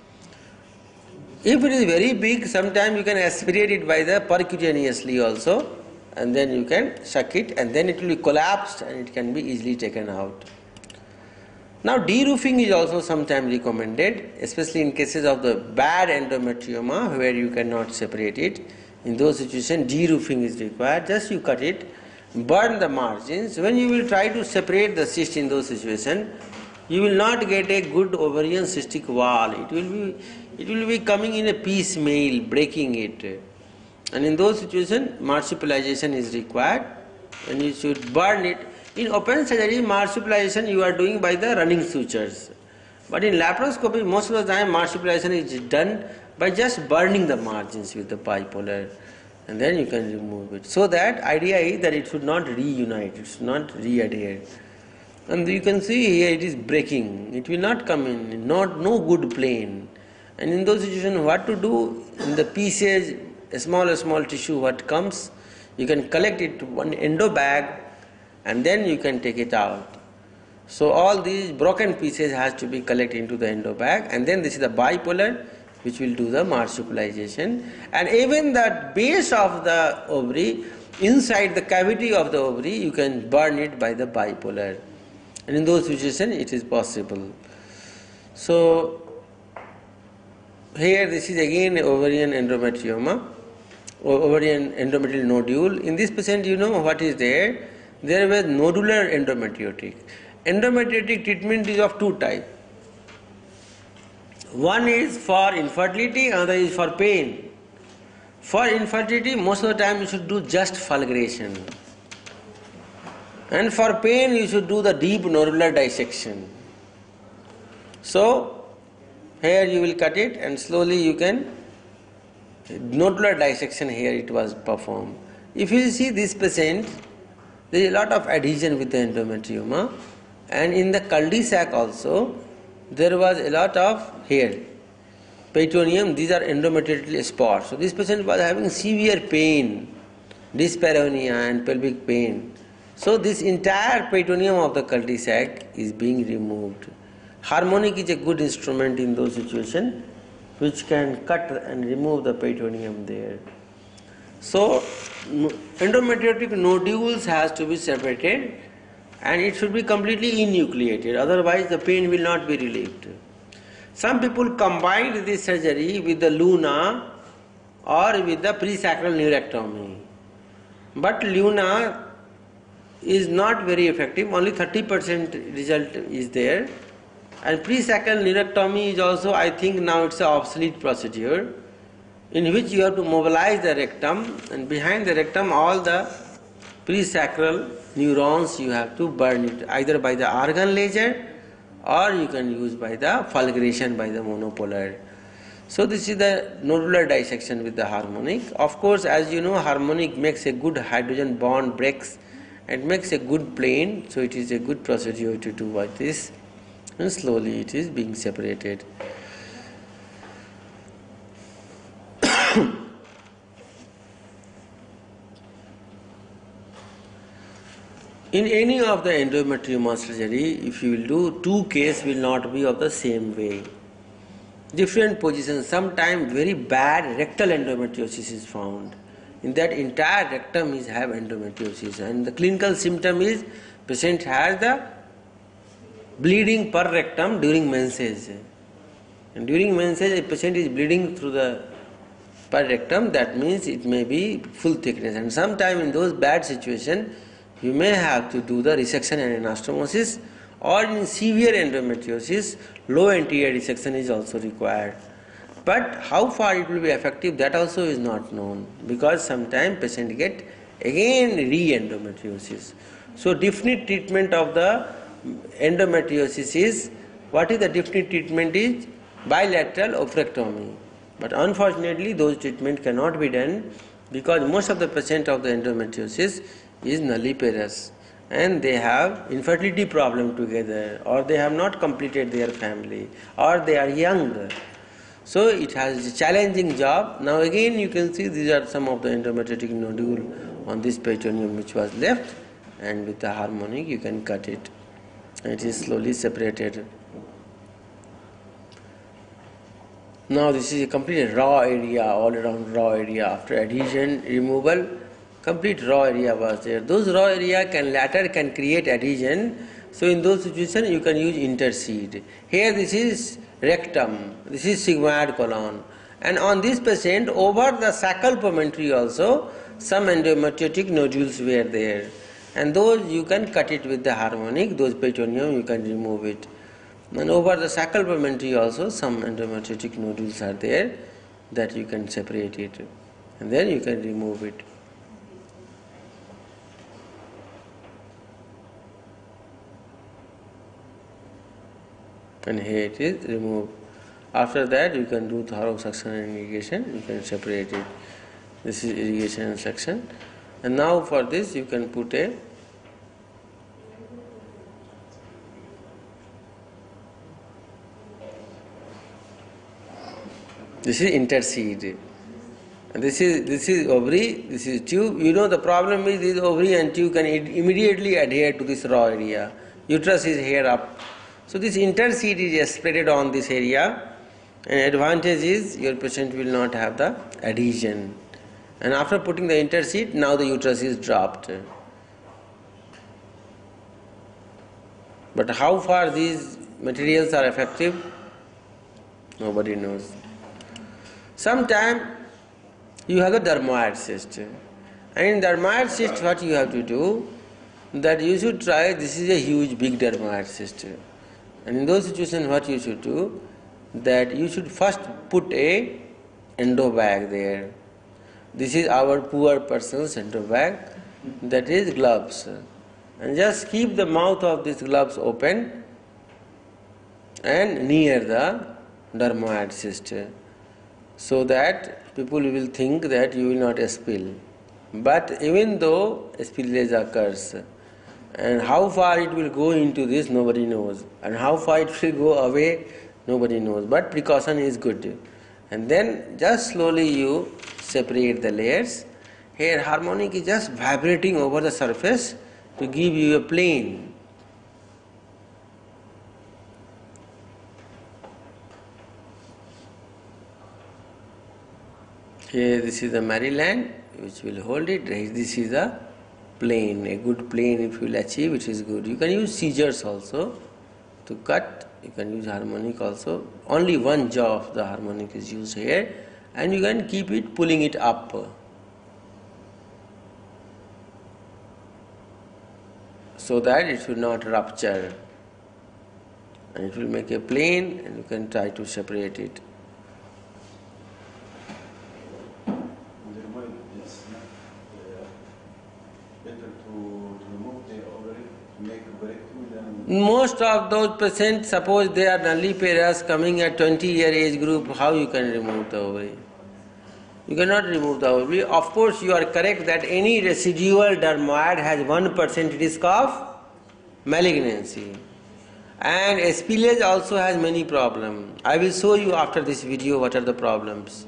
If it is very big, sometimes you can aspirate it by the percutaneously also, and then you can suck it, and then it will be collapsed and it can be easily taken out. Now de-roofing is also sometimes recommended, especially in cases of the bad endometrioma where you cannot separate it. In those situations de-roofing is required. Just you cut it, burn the margins. When you will try to separate the cyst in those situations, you will not get a good ovarian cystic wall. It will be, it will be coming in a piecemeal, breaking it. And in those situations, marsupialization is required, and you should burn it. In open surgery, marsupialization you are doing by the running sutures. But in laparoscopy, most of the time marsupialization is done by just burning the margins with the bipolar, and then you can remove it. So that idea is that it should not reunite, it should not readhere. And you can see here it is breaking, it will not come in, not no good plane. And in those situations what to do? In the pieces, a small small tissue what comes, you can collect it to one endo bag and then you can take it out. So all these broken pieces has to be collected into the endo bag, and then this is the bipolar which will do the marsupialization. And even the base of the ovary, inside the cavity of the ovary, you can burn it by the bipolar. And in those situations it is possible. So here this is again ovarian endometrioma, ovarian endometrial nodule. In this patient you know what is there? There was nodular endometriotic. Endometriotic treatment is of two types. One is for infertility, another is for pain. For infertility most of the time you should do just fulguration. And for pain you should do the deep nodular dissection. So here you will cut it and slowly you can, nodular dissection here it was performed. If you see this patient, there is a lot of adhesion with the endometrioma, and in the cul-de-sac also there was a lot of hair. Peritoneum, these are endometrial spots. So this patient was having severe pain, dyspareunia and pelvic pain. So this entire peritoneum of the cul-de-sac is being removed. Harmonic is a good instrument in those situations which can cut and remove the peritoneum there. So endometriotic nodules has to be separated and it should be completely enucleated, otherwise the pain will not be relieved. Some people combined this surgery with the Luna or with the presacral neurectomy. But Luna is not very effective, only thirty percent result is there. And presacral neurectomy is also, I think now it's an obsolete procedure, in which you have to mobilize the rectum, and behind the rectum all the presacral neurons you have to burn it, either by the argon laser or you can use by the fulguration by the monopolar. So this is the nodular dissection with the harmonic. Of course, as you know, harmonic makes a good hydrogen bond breaks and makes a good plane, so it is a good procedure to do like this, and slowly it is being separated. In any of the endometrioma surgery, if you will do, two cases will not be of the same way. Different positions, sometimes very bad rectal endometriosis is found. In that entire rectum is have endometriosis, and the clinical symptom is patient has the bleeding per rectum during menses. And during menses, a patient is bleeding through the per rectum, that means it may be full thickness. And sometimes in those bad situations, you may have to do the resection and anastomosis, or in severe endometriosis, low anterior resection is also required. But how far it will be effective, that also is not known, because sometimes patient get again re-endometriosis. So definite treatment of the endometriosis is, what is the definite treatment is bilateral oophorectomy. But unfortunately those treatment cannot be done, because most of the patient of the endometriosis is nulliparous and they have infertility problem together, or they have not completed their family, or they are young. So it has a challenging job. Now again you can see these are some of the endometriotic nodule on this peritoneum which was left, and with the harmonic you can cut it. It is slowly separated. Now this is a complete raw area, all around raw area. After adhesion removal, complete raw area was there. Those raw area can later can create adhesion. So in those situations you can use interseed. Here this is rectum, this is sigmoid colon, and on this patient over the sacral promontory also some endometriotic nodules were there, and those you can cut it with the harmonic. Those peritoneum you can remove it. And over the sacral promontory also some endometriotic nodules are there, that you can separate it, and then you can remove it. And here it is removed. After that you can do thorough suction and irrigation, you can separate it. This is irrigation and suction. And now for this you can put a this is interseed. And this is this is ovary, this is tube. You know the problem is this ovary and tube can immediately adhere to this raw area. Uterus is here up. So this interseed is spreaded on this area, and advantage is your patient will not have the adhesion. And after putting the interseed, now the uterus is dropped. But how far these materials are effective, nobody knows. Sometimes you have a dermoid cyst, and in dermoid cyst what you have to do, that you should try, this is a huge big dermoid cyst. And in those situations what you should do, that you should first put a endo bag there. This is our poor person's endo bag, that is gloves. And just keep the mouth of these gloves open and near the dermoid cyst, so that people will think that you will not spill. But even though spillage occurs, and how far it will go into this, nobody knows. And how far it will go away, nobody knows. But precaution is good. And then just slowly you separate the layers. Here harmonic is just vibrating over the surface to give you a plane. Here this is the Maryland which will hold it. This is the plane, a good plane if you will achieve, it is good. You can use scissors also to cut You can use harmonic also. Only one jaw of the harmonic is used here, and you can keep it pulling it up, so that it will not rupture, and it will make a plane, and you can try to separate it. Most of those patients, suppose they are nulliparous coming at twenty year age group, how you can remove the ovary? You cannot remove the ovary. Of course, you are correct that any residual dermoid has one percent risk of malignancy. And spillage also has many problems. I will show you after this video what are the problems.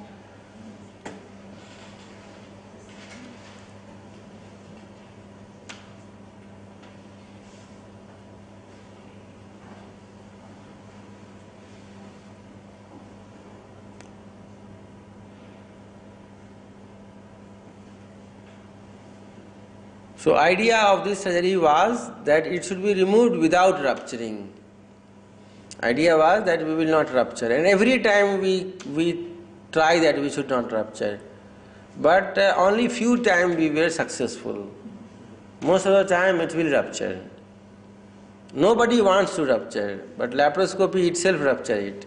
So idea of this surgery was that it should be removed without rupturing. Idea was that we will not rupture, and every time we we try that we should not rupture. But uh, only few times we were successful. Most of the time it will rupture. Nobody wants to rupture, but laparoscopy itself rupture it.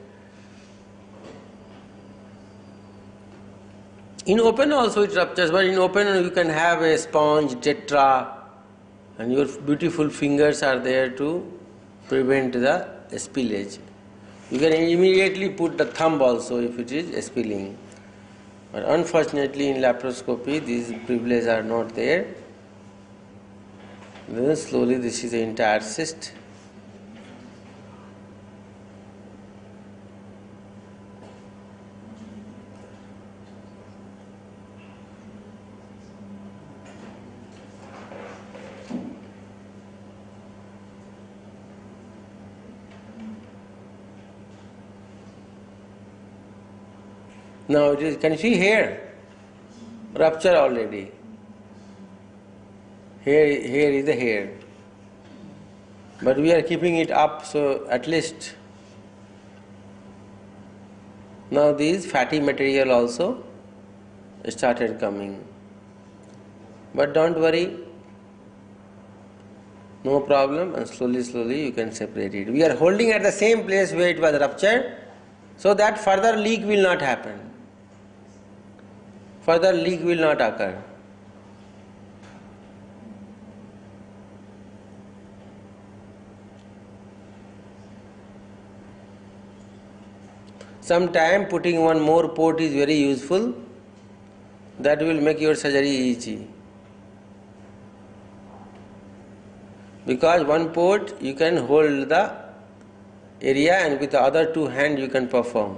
In open also it ruptures, but in open you can have a sponge, tetra, and your beautiful fingers are there to prevent the spillage. You can immediately put the thumb also if it is spilling. But unfortunately in laparoscopy these privileges are not there. Then slowly this is the entire cyst. Now it is, can you see here? Rupture already. Here, here is the hair. But we are keeping it up, so at least now this fatty material also started coming. But don't worry, no problem, and slowly, slowly you can separate it. We are holding at the same place where it was ruptured, so that further leak will not happen. Further leak will not occur. Sometime putting one more port is very useful. That will make your surgery easy. Because one port you can hold the area, and with the other two hands you can perform.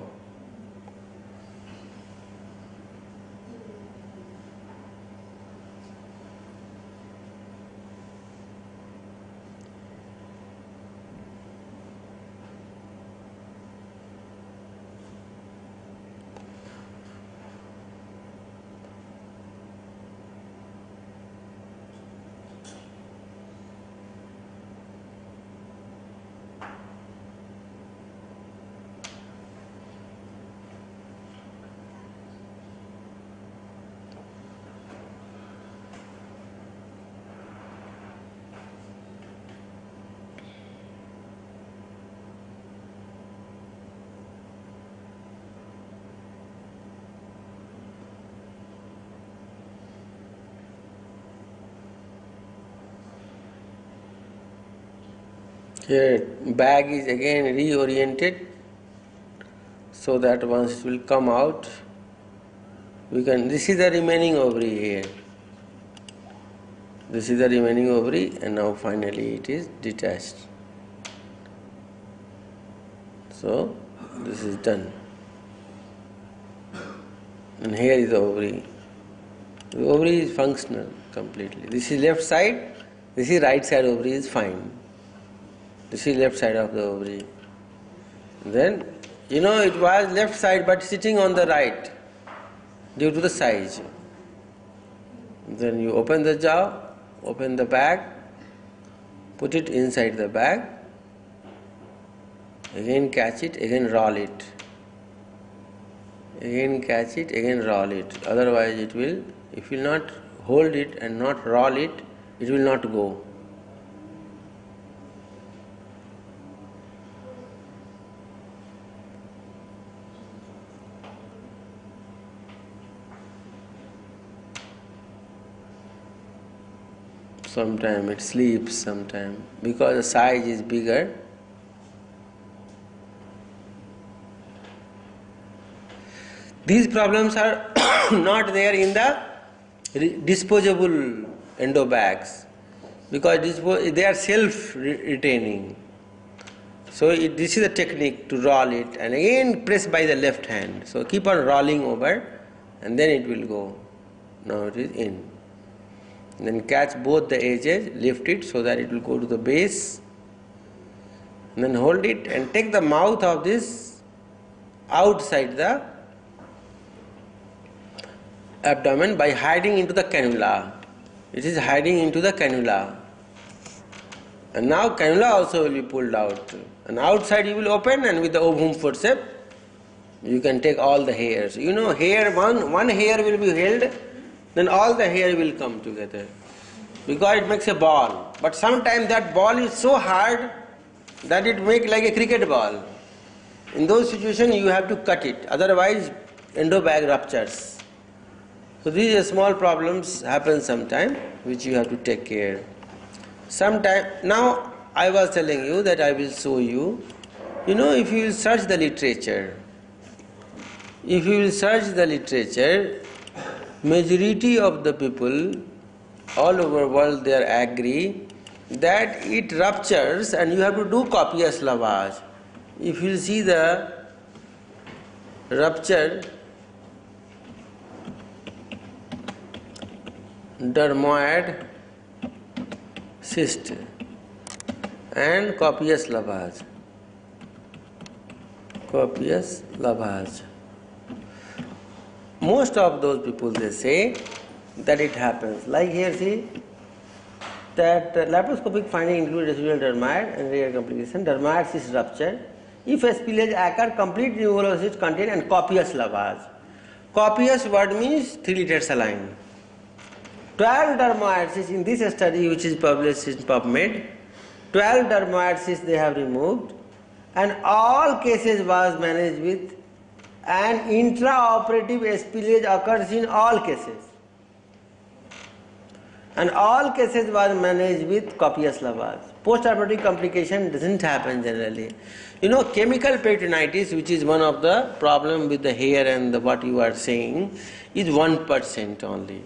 Here bag is again reoriented, so that once it will come out, we can, this is the remaining ovary here. This is the remaining ovary, and now finally it is detached. So this is done. And here is the ovary. The ovary is functional completely. This is left side, this is right side ovary is fine. This is left side of the ovary. Then, you know, it was left side but sitting on the right due to the size. Then you open the jaw, open the bag, put it inside the bag, again catch it, again roll it. Again catch it, again roll it. Otherwise it will, if you will not hold it and not roll it, it will not go. Sometimes it sleeps, sometimes because the size is bigger. These problems are not there in the disposable endo bags because they are self-retaining. So it, this is a technique to roll it and again press by the left hand. So keep on rolling over and then it will go. Now it is in. And then catch both the edges, lift it so that it will go to the base. And then hold it and take the mouth of this outside the abdomen by hiding into the cannula. It is hiding into the cannula. And now cannula also will be pulled out. And outside you will open and with the ovum forceps you can take all the hairs. You know hair, one, one hair will be held, then all the hair will come together. Because it makes a ball. But sometimes that ball is so hard that it makes like a cricket ball. In those situations you have to cut it. Otherwise endo bag ruptures. So these small problems happen sometime which you have to take care. Sometime, now I was telling you that I will show you, you know if you will search the literature, if you will search the literature, majority of the people all over the world they are agree that it ruptures and you have to do copious lavage. If you see the rupture dermoid cyst and copious lavage. Copious lavage. Most of those people they say that it happens. Like here see that uh, laparoscopic finding include residual dermoid and rare complication, dermoid cyst rupture. If a spillage occur, complete removal of cyst content and copious lavage. Copious word means three liter saline. twelve dermoid cysts in this study which is published in PubMed, twelve dermoid cysts they have removed and all cases was managed with an intraoperative spillage occurs in all cases. And all cases was managed with copious lavage. Post-operative complication doesn't happen generally. You know chemical peritonitis, which is one of the problem with the hair and the, what you are saying, is one percent only.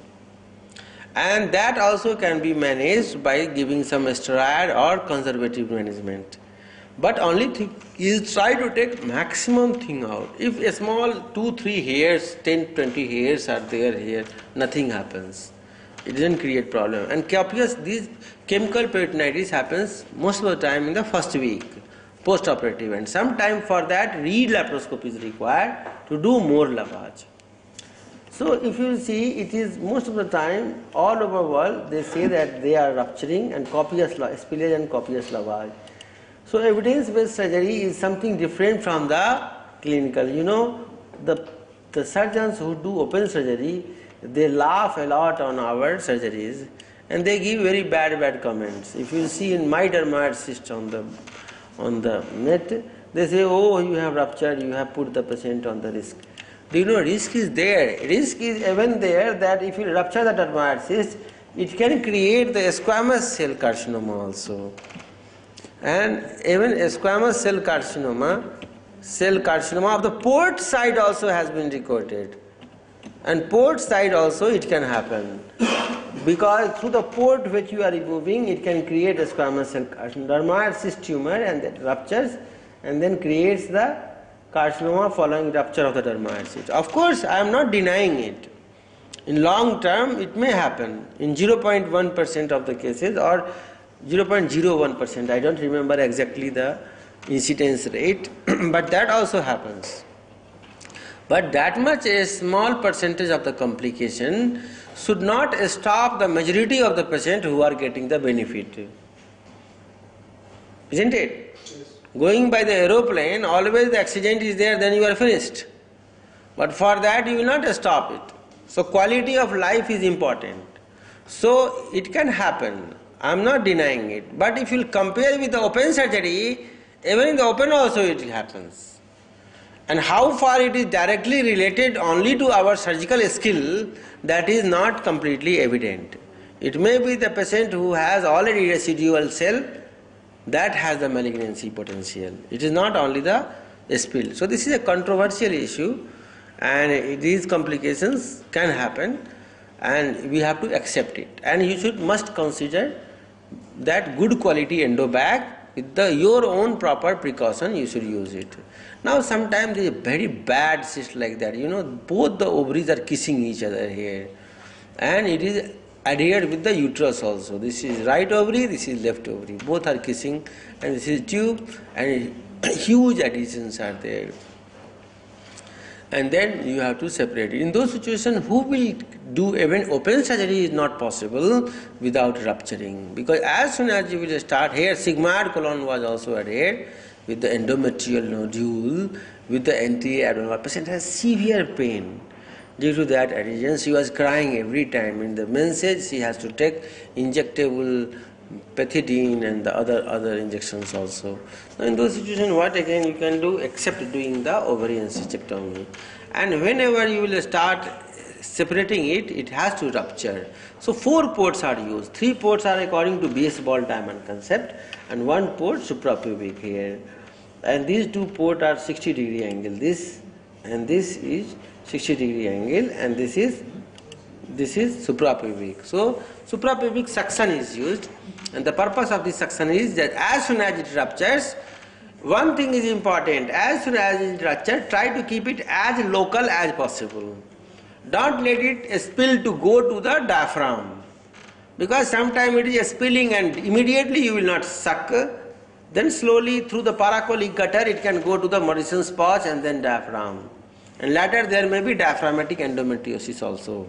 And that also can be managed by giving some steroid or conservative management. But only thing is try to take maximum thing out. If a small two, three hairs, ten, twenty hairs are there here, nothing happens. It doesn't create problem. And copious, these chemical peritonitis happens most of the time in the first week, post-operative. And sometime for that, reed laparoscopy is required to do more lavage. So if you see, it is most of the time all over the world they say that they are rupturing and copious spillage and copious lavage. So evidence-based surgery is something different from the clinical. You know, the the surgeons who do open surgery, they laugh a lot on our surgeries and they give very bad bad comments. If you see in my dermoid cyst on the on the net, they say, oh, you have ruptured, you have put the patient on the risk. Do you know risk is there? Risk is even there that if you rupture the dermoid cyst, it can create the squamous cell carcinoma also. And even squamous cell carcinoma, cell carcinoma of the port side also has been recorded. And port side also it can happen. Because through the port which you are removing, it can create a squamous cell carcinoma, dermoid cyst tumor, and that ruptures and then creates the carcinoma following rupture of the dermoid cyst. Of course, I am not denying it. In long term, it may happen in zero point one percent of the cases or zero point zero one percent. I don't remember exactly the incidence rate, but that also happens. But that much a small percentage of the complication should not stop the majority of the patient who are getting the benefit. Isn't it? Yes. Going by the aeroplane, always the accident is there, then you are finished. But for that you will not stop it. So quality of life is important. So it can happen. I am not denying it. But if you will compare with the open surgery, even in the open also it happens. And how far it is directly related only to our surgical skill, that is not completely evident. It may be the patient who has already residual cell that has the malignancy potential. It is not only the spill. So this is a controversial issue, and these complications can happen, and we have to accept it. And you should must consider that good quality endo bag with the your own proper precaution you should use it. Now sometimes there is a very bad cyst like that, you know, both the ovaries are kissing each other here, and it is adhered with the uterus also. This is right ovary, this is left ovary, both are kissing, and this is tube, and huge adhesions are there. And then you have to separate it. In those situations, who will do even open surgery is not possible without rupturing, because as soon as you will start here, sigmoid colon was also adhered with the endometrial nodule, with the anterior abdominal. Patient has severe pain due to that adhesion. She was crying every time. In the menses, she has to take injectable pethidine and the other other injections also. Now in those situations, what again you can do except doing the ovarian cystectomy? And whenever you will start separating it, it has to rupture. So four ports are used. Three ports are according to baseball diamond concept, and one port suprapubic here. And these two ports are sixty degree angle. This and this is sixty degree angle, and this is this is suprapubic. So suprapubic suction is used, and the purpose of this suction is that as soon as it ruptures, one thing is important: as soon as it ruptures, try to keep it as local as possible. Don't let it spill to go to the diaphragm, because sometimes it is spilling and immediately you will not suck. Then slowly through the paracolic gutter it can go to the Morrison's pouch and then diaphragm. And later there may be diaphragmatic endometriosis also.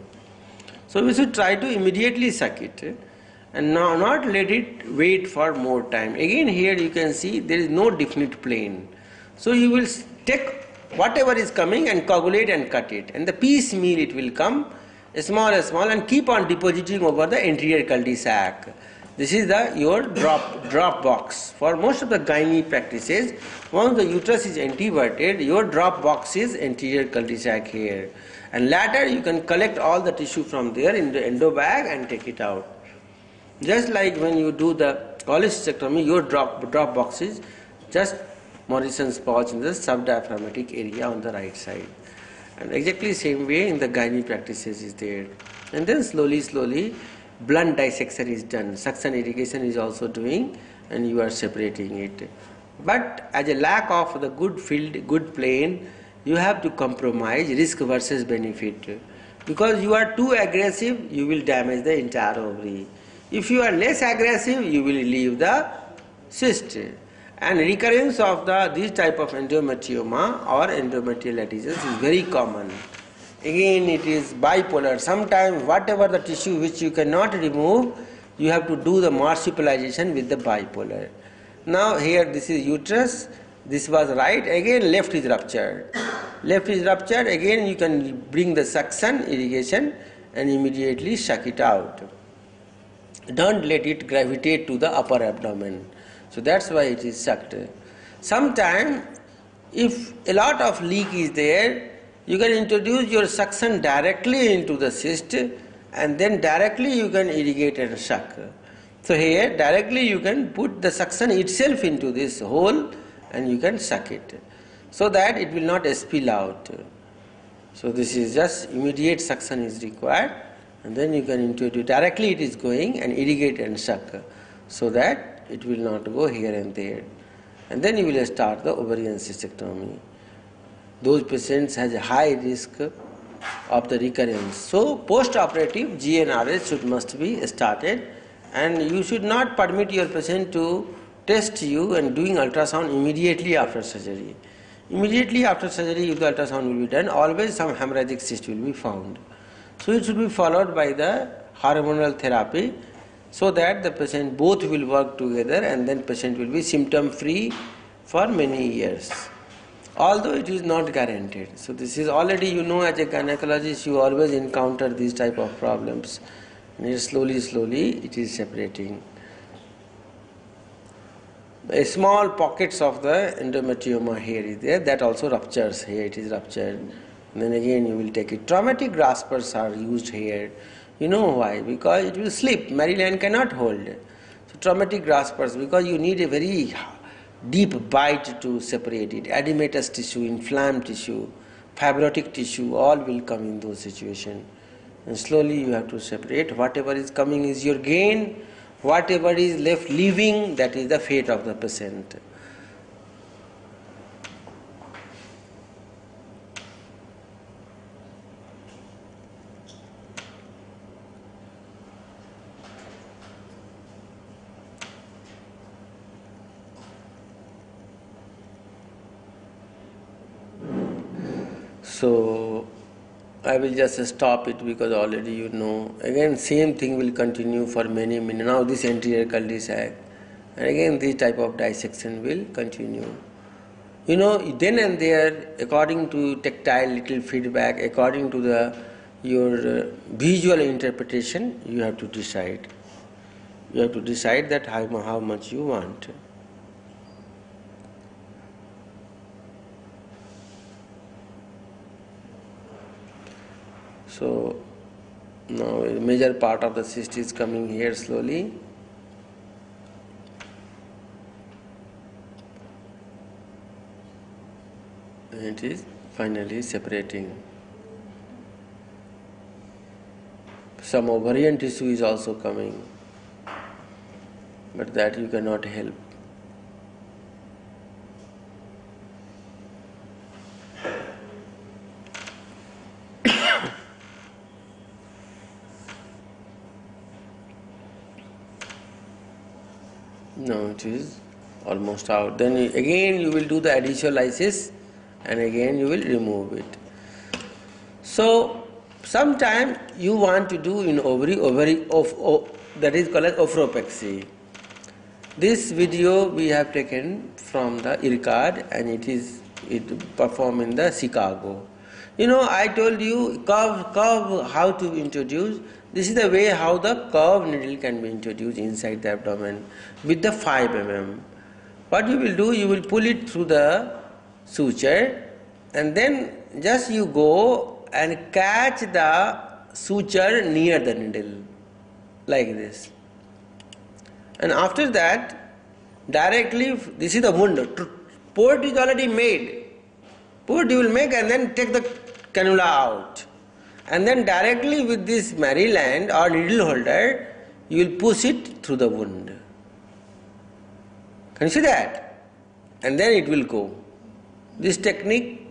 So we should try to immediately suck it, and now not let it wait for more time. Again here you can see there is no definite plane. So you will take whatever is coming and coagulate and cut it, and the piecemeal it will come, small small, and keep on depositing over the anterior cul-de-sac. This is the your drop drop box. For most of the gynae practices, once the uterus is anteverted, your drop box is anterior cul-de-sac here, and later you can collect all the tissue from there in the endo bag and take it out. Just like when you do the cholecystectomy, your drop drop box is just Morrison's pouch in the subdiaphragmatic area on the right side, and exactly same way in the gynae practices is there. And then slowly slowly blunt dissection is done, suction irrigation is also doing, and you are separating it. But as a lack of the good field, good plane, you have to compromise risk versus benefit, because you are too aggressive, you will damage the entire ovary. If you are less aggressive, you will leave the cyst. And recurrence of the this type of endometrioma or endometrial adhesions is very common. Again it is bipolar. Sometimes whatever the tissue which you cannot remove, you have to do the marsupialization with the bipolar. Now here this is uterus, this was right, again left is ruptured. Left is ruptured, again you can bring the suction irrigation and immediately suck it out. Don't let it gravitate to the upper abdomen. So that's why it is sucked. Sometimes if a lot of leak is there, you can introduce your suction directly into the cyst, and then directly you can irrigate and suck. So here directly you can put the suction itself into this hole and you can suck it, so that it will not spill out. So this is just immediate suction is required, and then you can introduce directly it is going and irrigate and suck, so that it will not go here and there. And then you will start the ovarian cystectomy. Those patients has a high risk of the recurrence. So post-operative G N R S should must be started, and you should not permit your patient to test you and doing ultrasound immediately after surgery. Immediately after surgery, if the ultrasound will be done, always some hemorrhagic cyst will be found. So it should be followed by the hormonal therapy, so that the patient both will work together, and then patient will be symptom free for many years, although it is not guaranteed. So this is already, you know, as a gynecologist, you always encounter these type of problems. And slowly, slowly, it is separating. A small pockets of the endometrioma here is there, that also ruptures here, it is ruptured. And then again you will take it. Traumatic graspers are used here. You know why? Because it will slip, Maryland cannot hold. So traumatic graspers, because you need a very deep bite to separate it. Edematous tissue, inflamed tissue, fibrotic tissue, all will come in those situations. And slowly you have to separate. Whatever is coming is your gain. Whatever is left living, that is the fate of the patient. So I will just stop it because already you know. Again, same thing will continue for many minutes. Now this anterior cul-de-sac, and again this type of dissection will continue. You know, then and there, according to tactile little feedback, according to the your uh, visual interpretation, you have to decide. You have to decide that how, how much you want. So now a major part of the cyst is coming here slowly. And it is finally separating. Some ovarian tissue is also coming, but that you cannot help. No, it is almost out. Then you, again you will do the additional lysis, and again you will remove it. So sometime you want to do in ovary, ovary of, of that is called as ophropexy. This video we have taken from the I R C A D, and it is it performed in the Chicago. You know, I told you curve, curve how to introduce. This is the way how the curved needle can be introduced inside the abdomen with the five millimeter. What you will do, you will pull it through the suture, and then just you go and catch the suture near the needle like this. And after that, directly, this is the wound. Port is already made. Port you will make and then take the cannula out. And then directly with this Maryland or needle holder, you will push it through the wound. Can you see that? And then it will go. This technique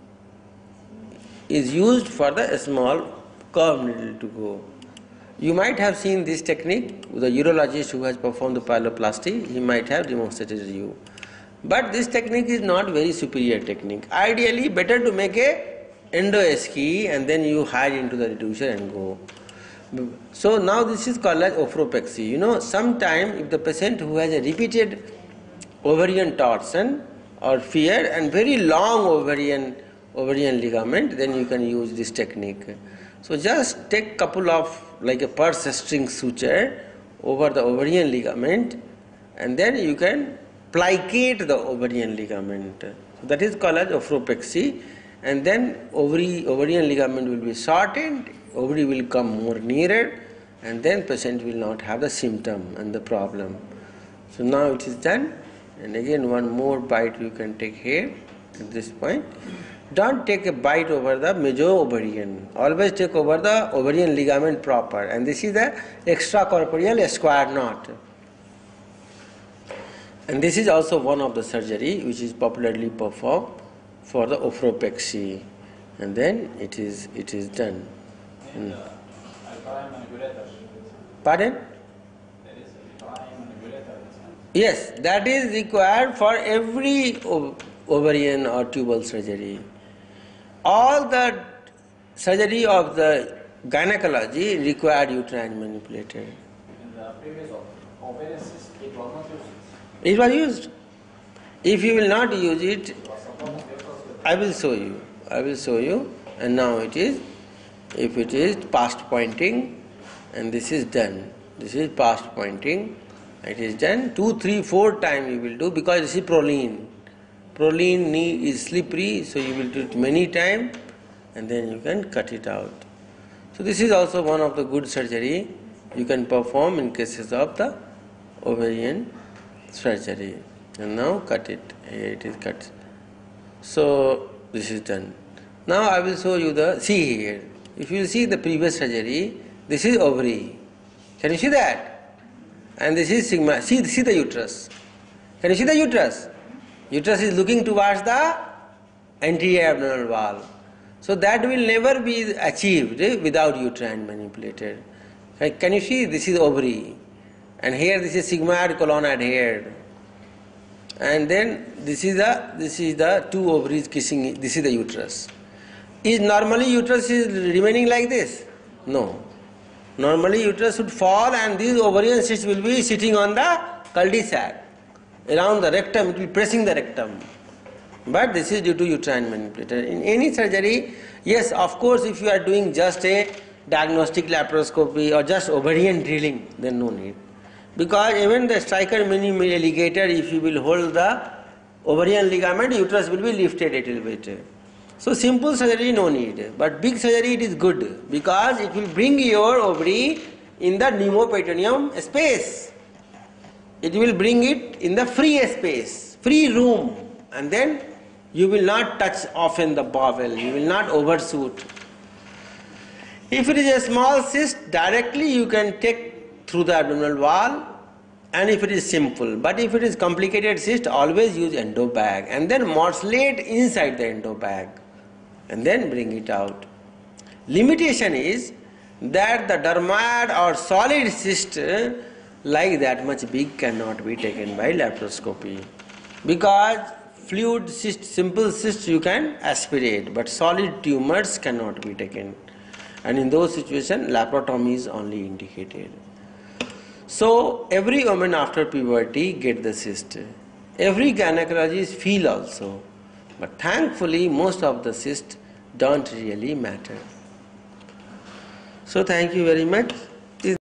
is used for the small curved needle to go. You might have seen this technique with the urologist who has performed the pyeloplasty. He might have demonstrated to you. But this technique is not very superior technique. Ideally, better to make a endoesky and then you hide into the reducer and go. So now this is called as ophropexy. You know, sometime if the patient who has a repeated ovarian torsion or fear and very long ovarian ovarian ligament, then you can use this technique. So just take couple of like a purse string suture over the ovarian ligament, and then you can plicate the ovarian ligament. So that is called as ophropexy. And then ovary, ovarian ligament will be shortened, ovary will come more nearer, and then patient will not have the symptom and the problem. So now it is done, and again one more bite you can take here at this point. Don't take a bite over the major ovarian, always take over the ovarian ligament proper, and this is the extracorporeal square knot. And this is also one of the surgery which is popularly performed for the ophropexy, and then it is it is done. And, uh, Pardon? There is a manipulator. Yes, that is required for every ov- ovarian or tubal surgery. All the surgery of the gynecology required uterine manipulator. In the previous ovarian cyst, it was not used. It was used. If you will not use it, I will show you. I will show you. And now it is, if it is past pointing, and this is done. This is past pointing. It is done. Two, three, four times you will do, because this is proline. Proline knee is slippery, so you will do it many times, and then you can cut it out. So this is also one of the good surgery you can perform in cases of the ovarian surgery. And now cut it. Here it is cut. So this is done. Now I will show you the, see here. If you see the previous surgery, this is ovary. Can you see that? And this is sigma. See, see the uterus. Can you see the uterus? Uterus is looking towards the anterior abdominal wall. So that will never be achieved without uterine manipulated. Can you see? This is ovary. And here this is sigmoid colon adhered. And then this is the this is the two ovaries kissing. This is the uterus. Is normally uterus is remaining like this? No. Normally uterus should fall, and these ovarian cysts will be sitting on the cul-de-sac. Around the rectum, it will be pressing the rectum. But this is due to uterine manipulated. In any surgery, yes, of course, if you are doing just a diagnostic laparoscopy or just ovarian drilling, then no need. Because even the striker mini alligator, if you will hold the ovarian ligament, uterus will be lifted a little bit. So simple surgery no need, but big surgery it is good, because it will bring your ovary in the pneumoperitoneum space. It will bring it in the free space, free room, and then you will not touch often the bowel, you will not overshoot. If it is a small cyst, directly you can take through the abdominal wall, and if it is simple. But if it is complicated cyst, always use endo bag and then morcellate inside the endo bag and then bring it out. Limitation is that the dermoid or solid cyst like that much big cannot be taken by laparoscopy, because fluid cyst, simple cyst you can aspirate, but solid tumors cannot be taken, and in those situations laparotomy is only indicated. So every woman after puberty get the cyst. Every gynecologist feel also, but thankfully most of the cysts don't really matter. So thank you very much.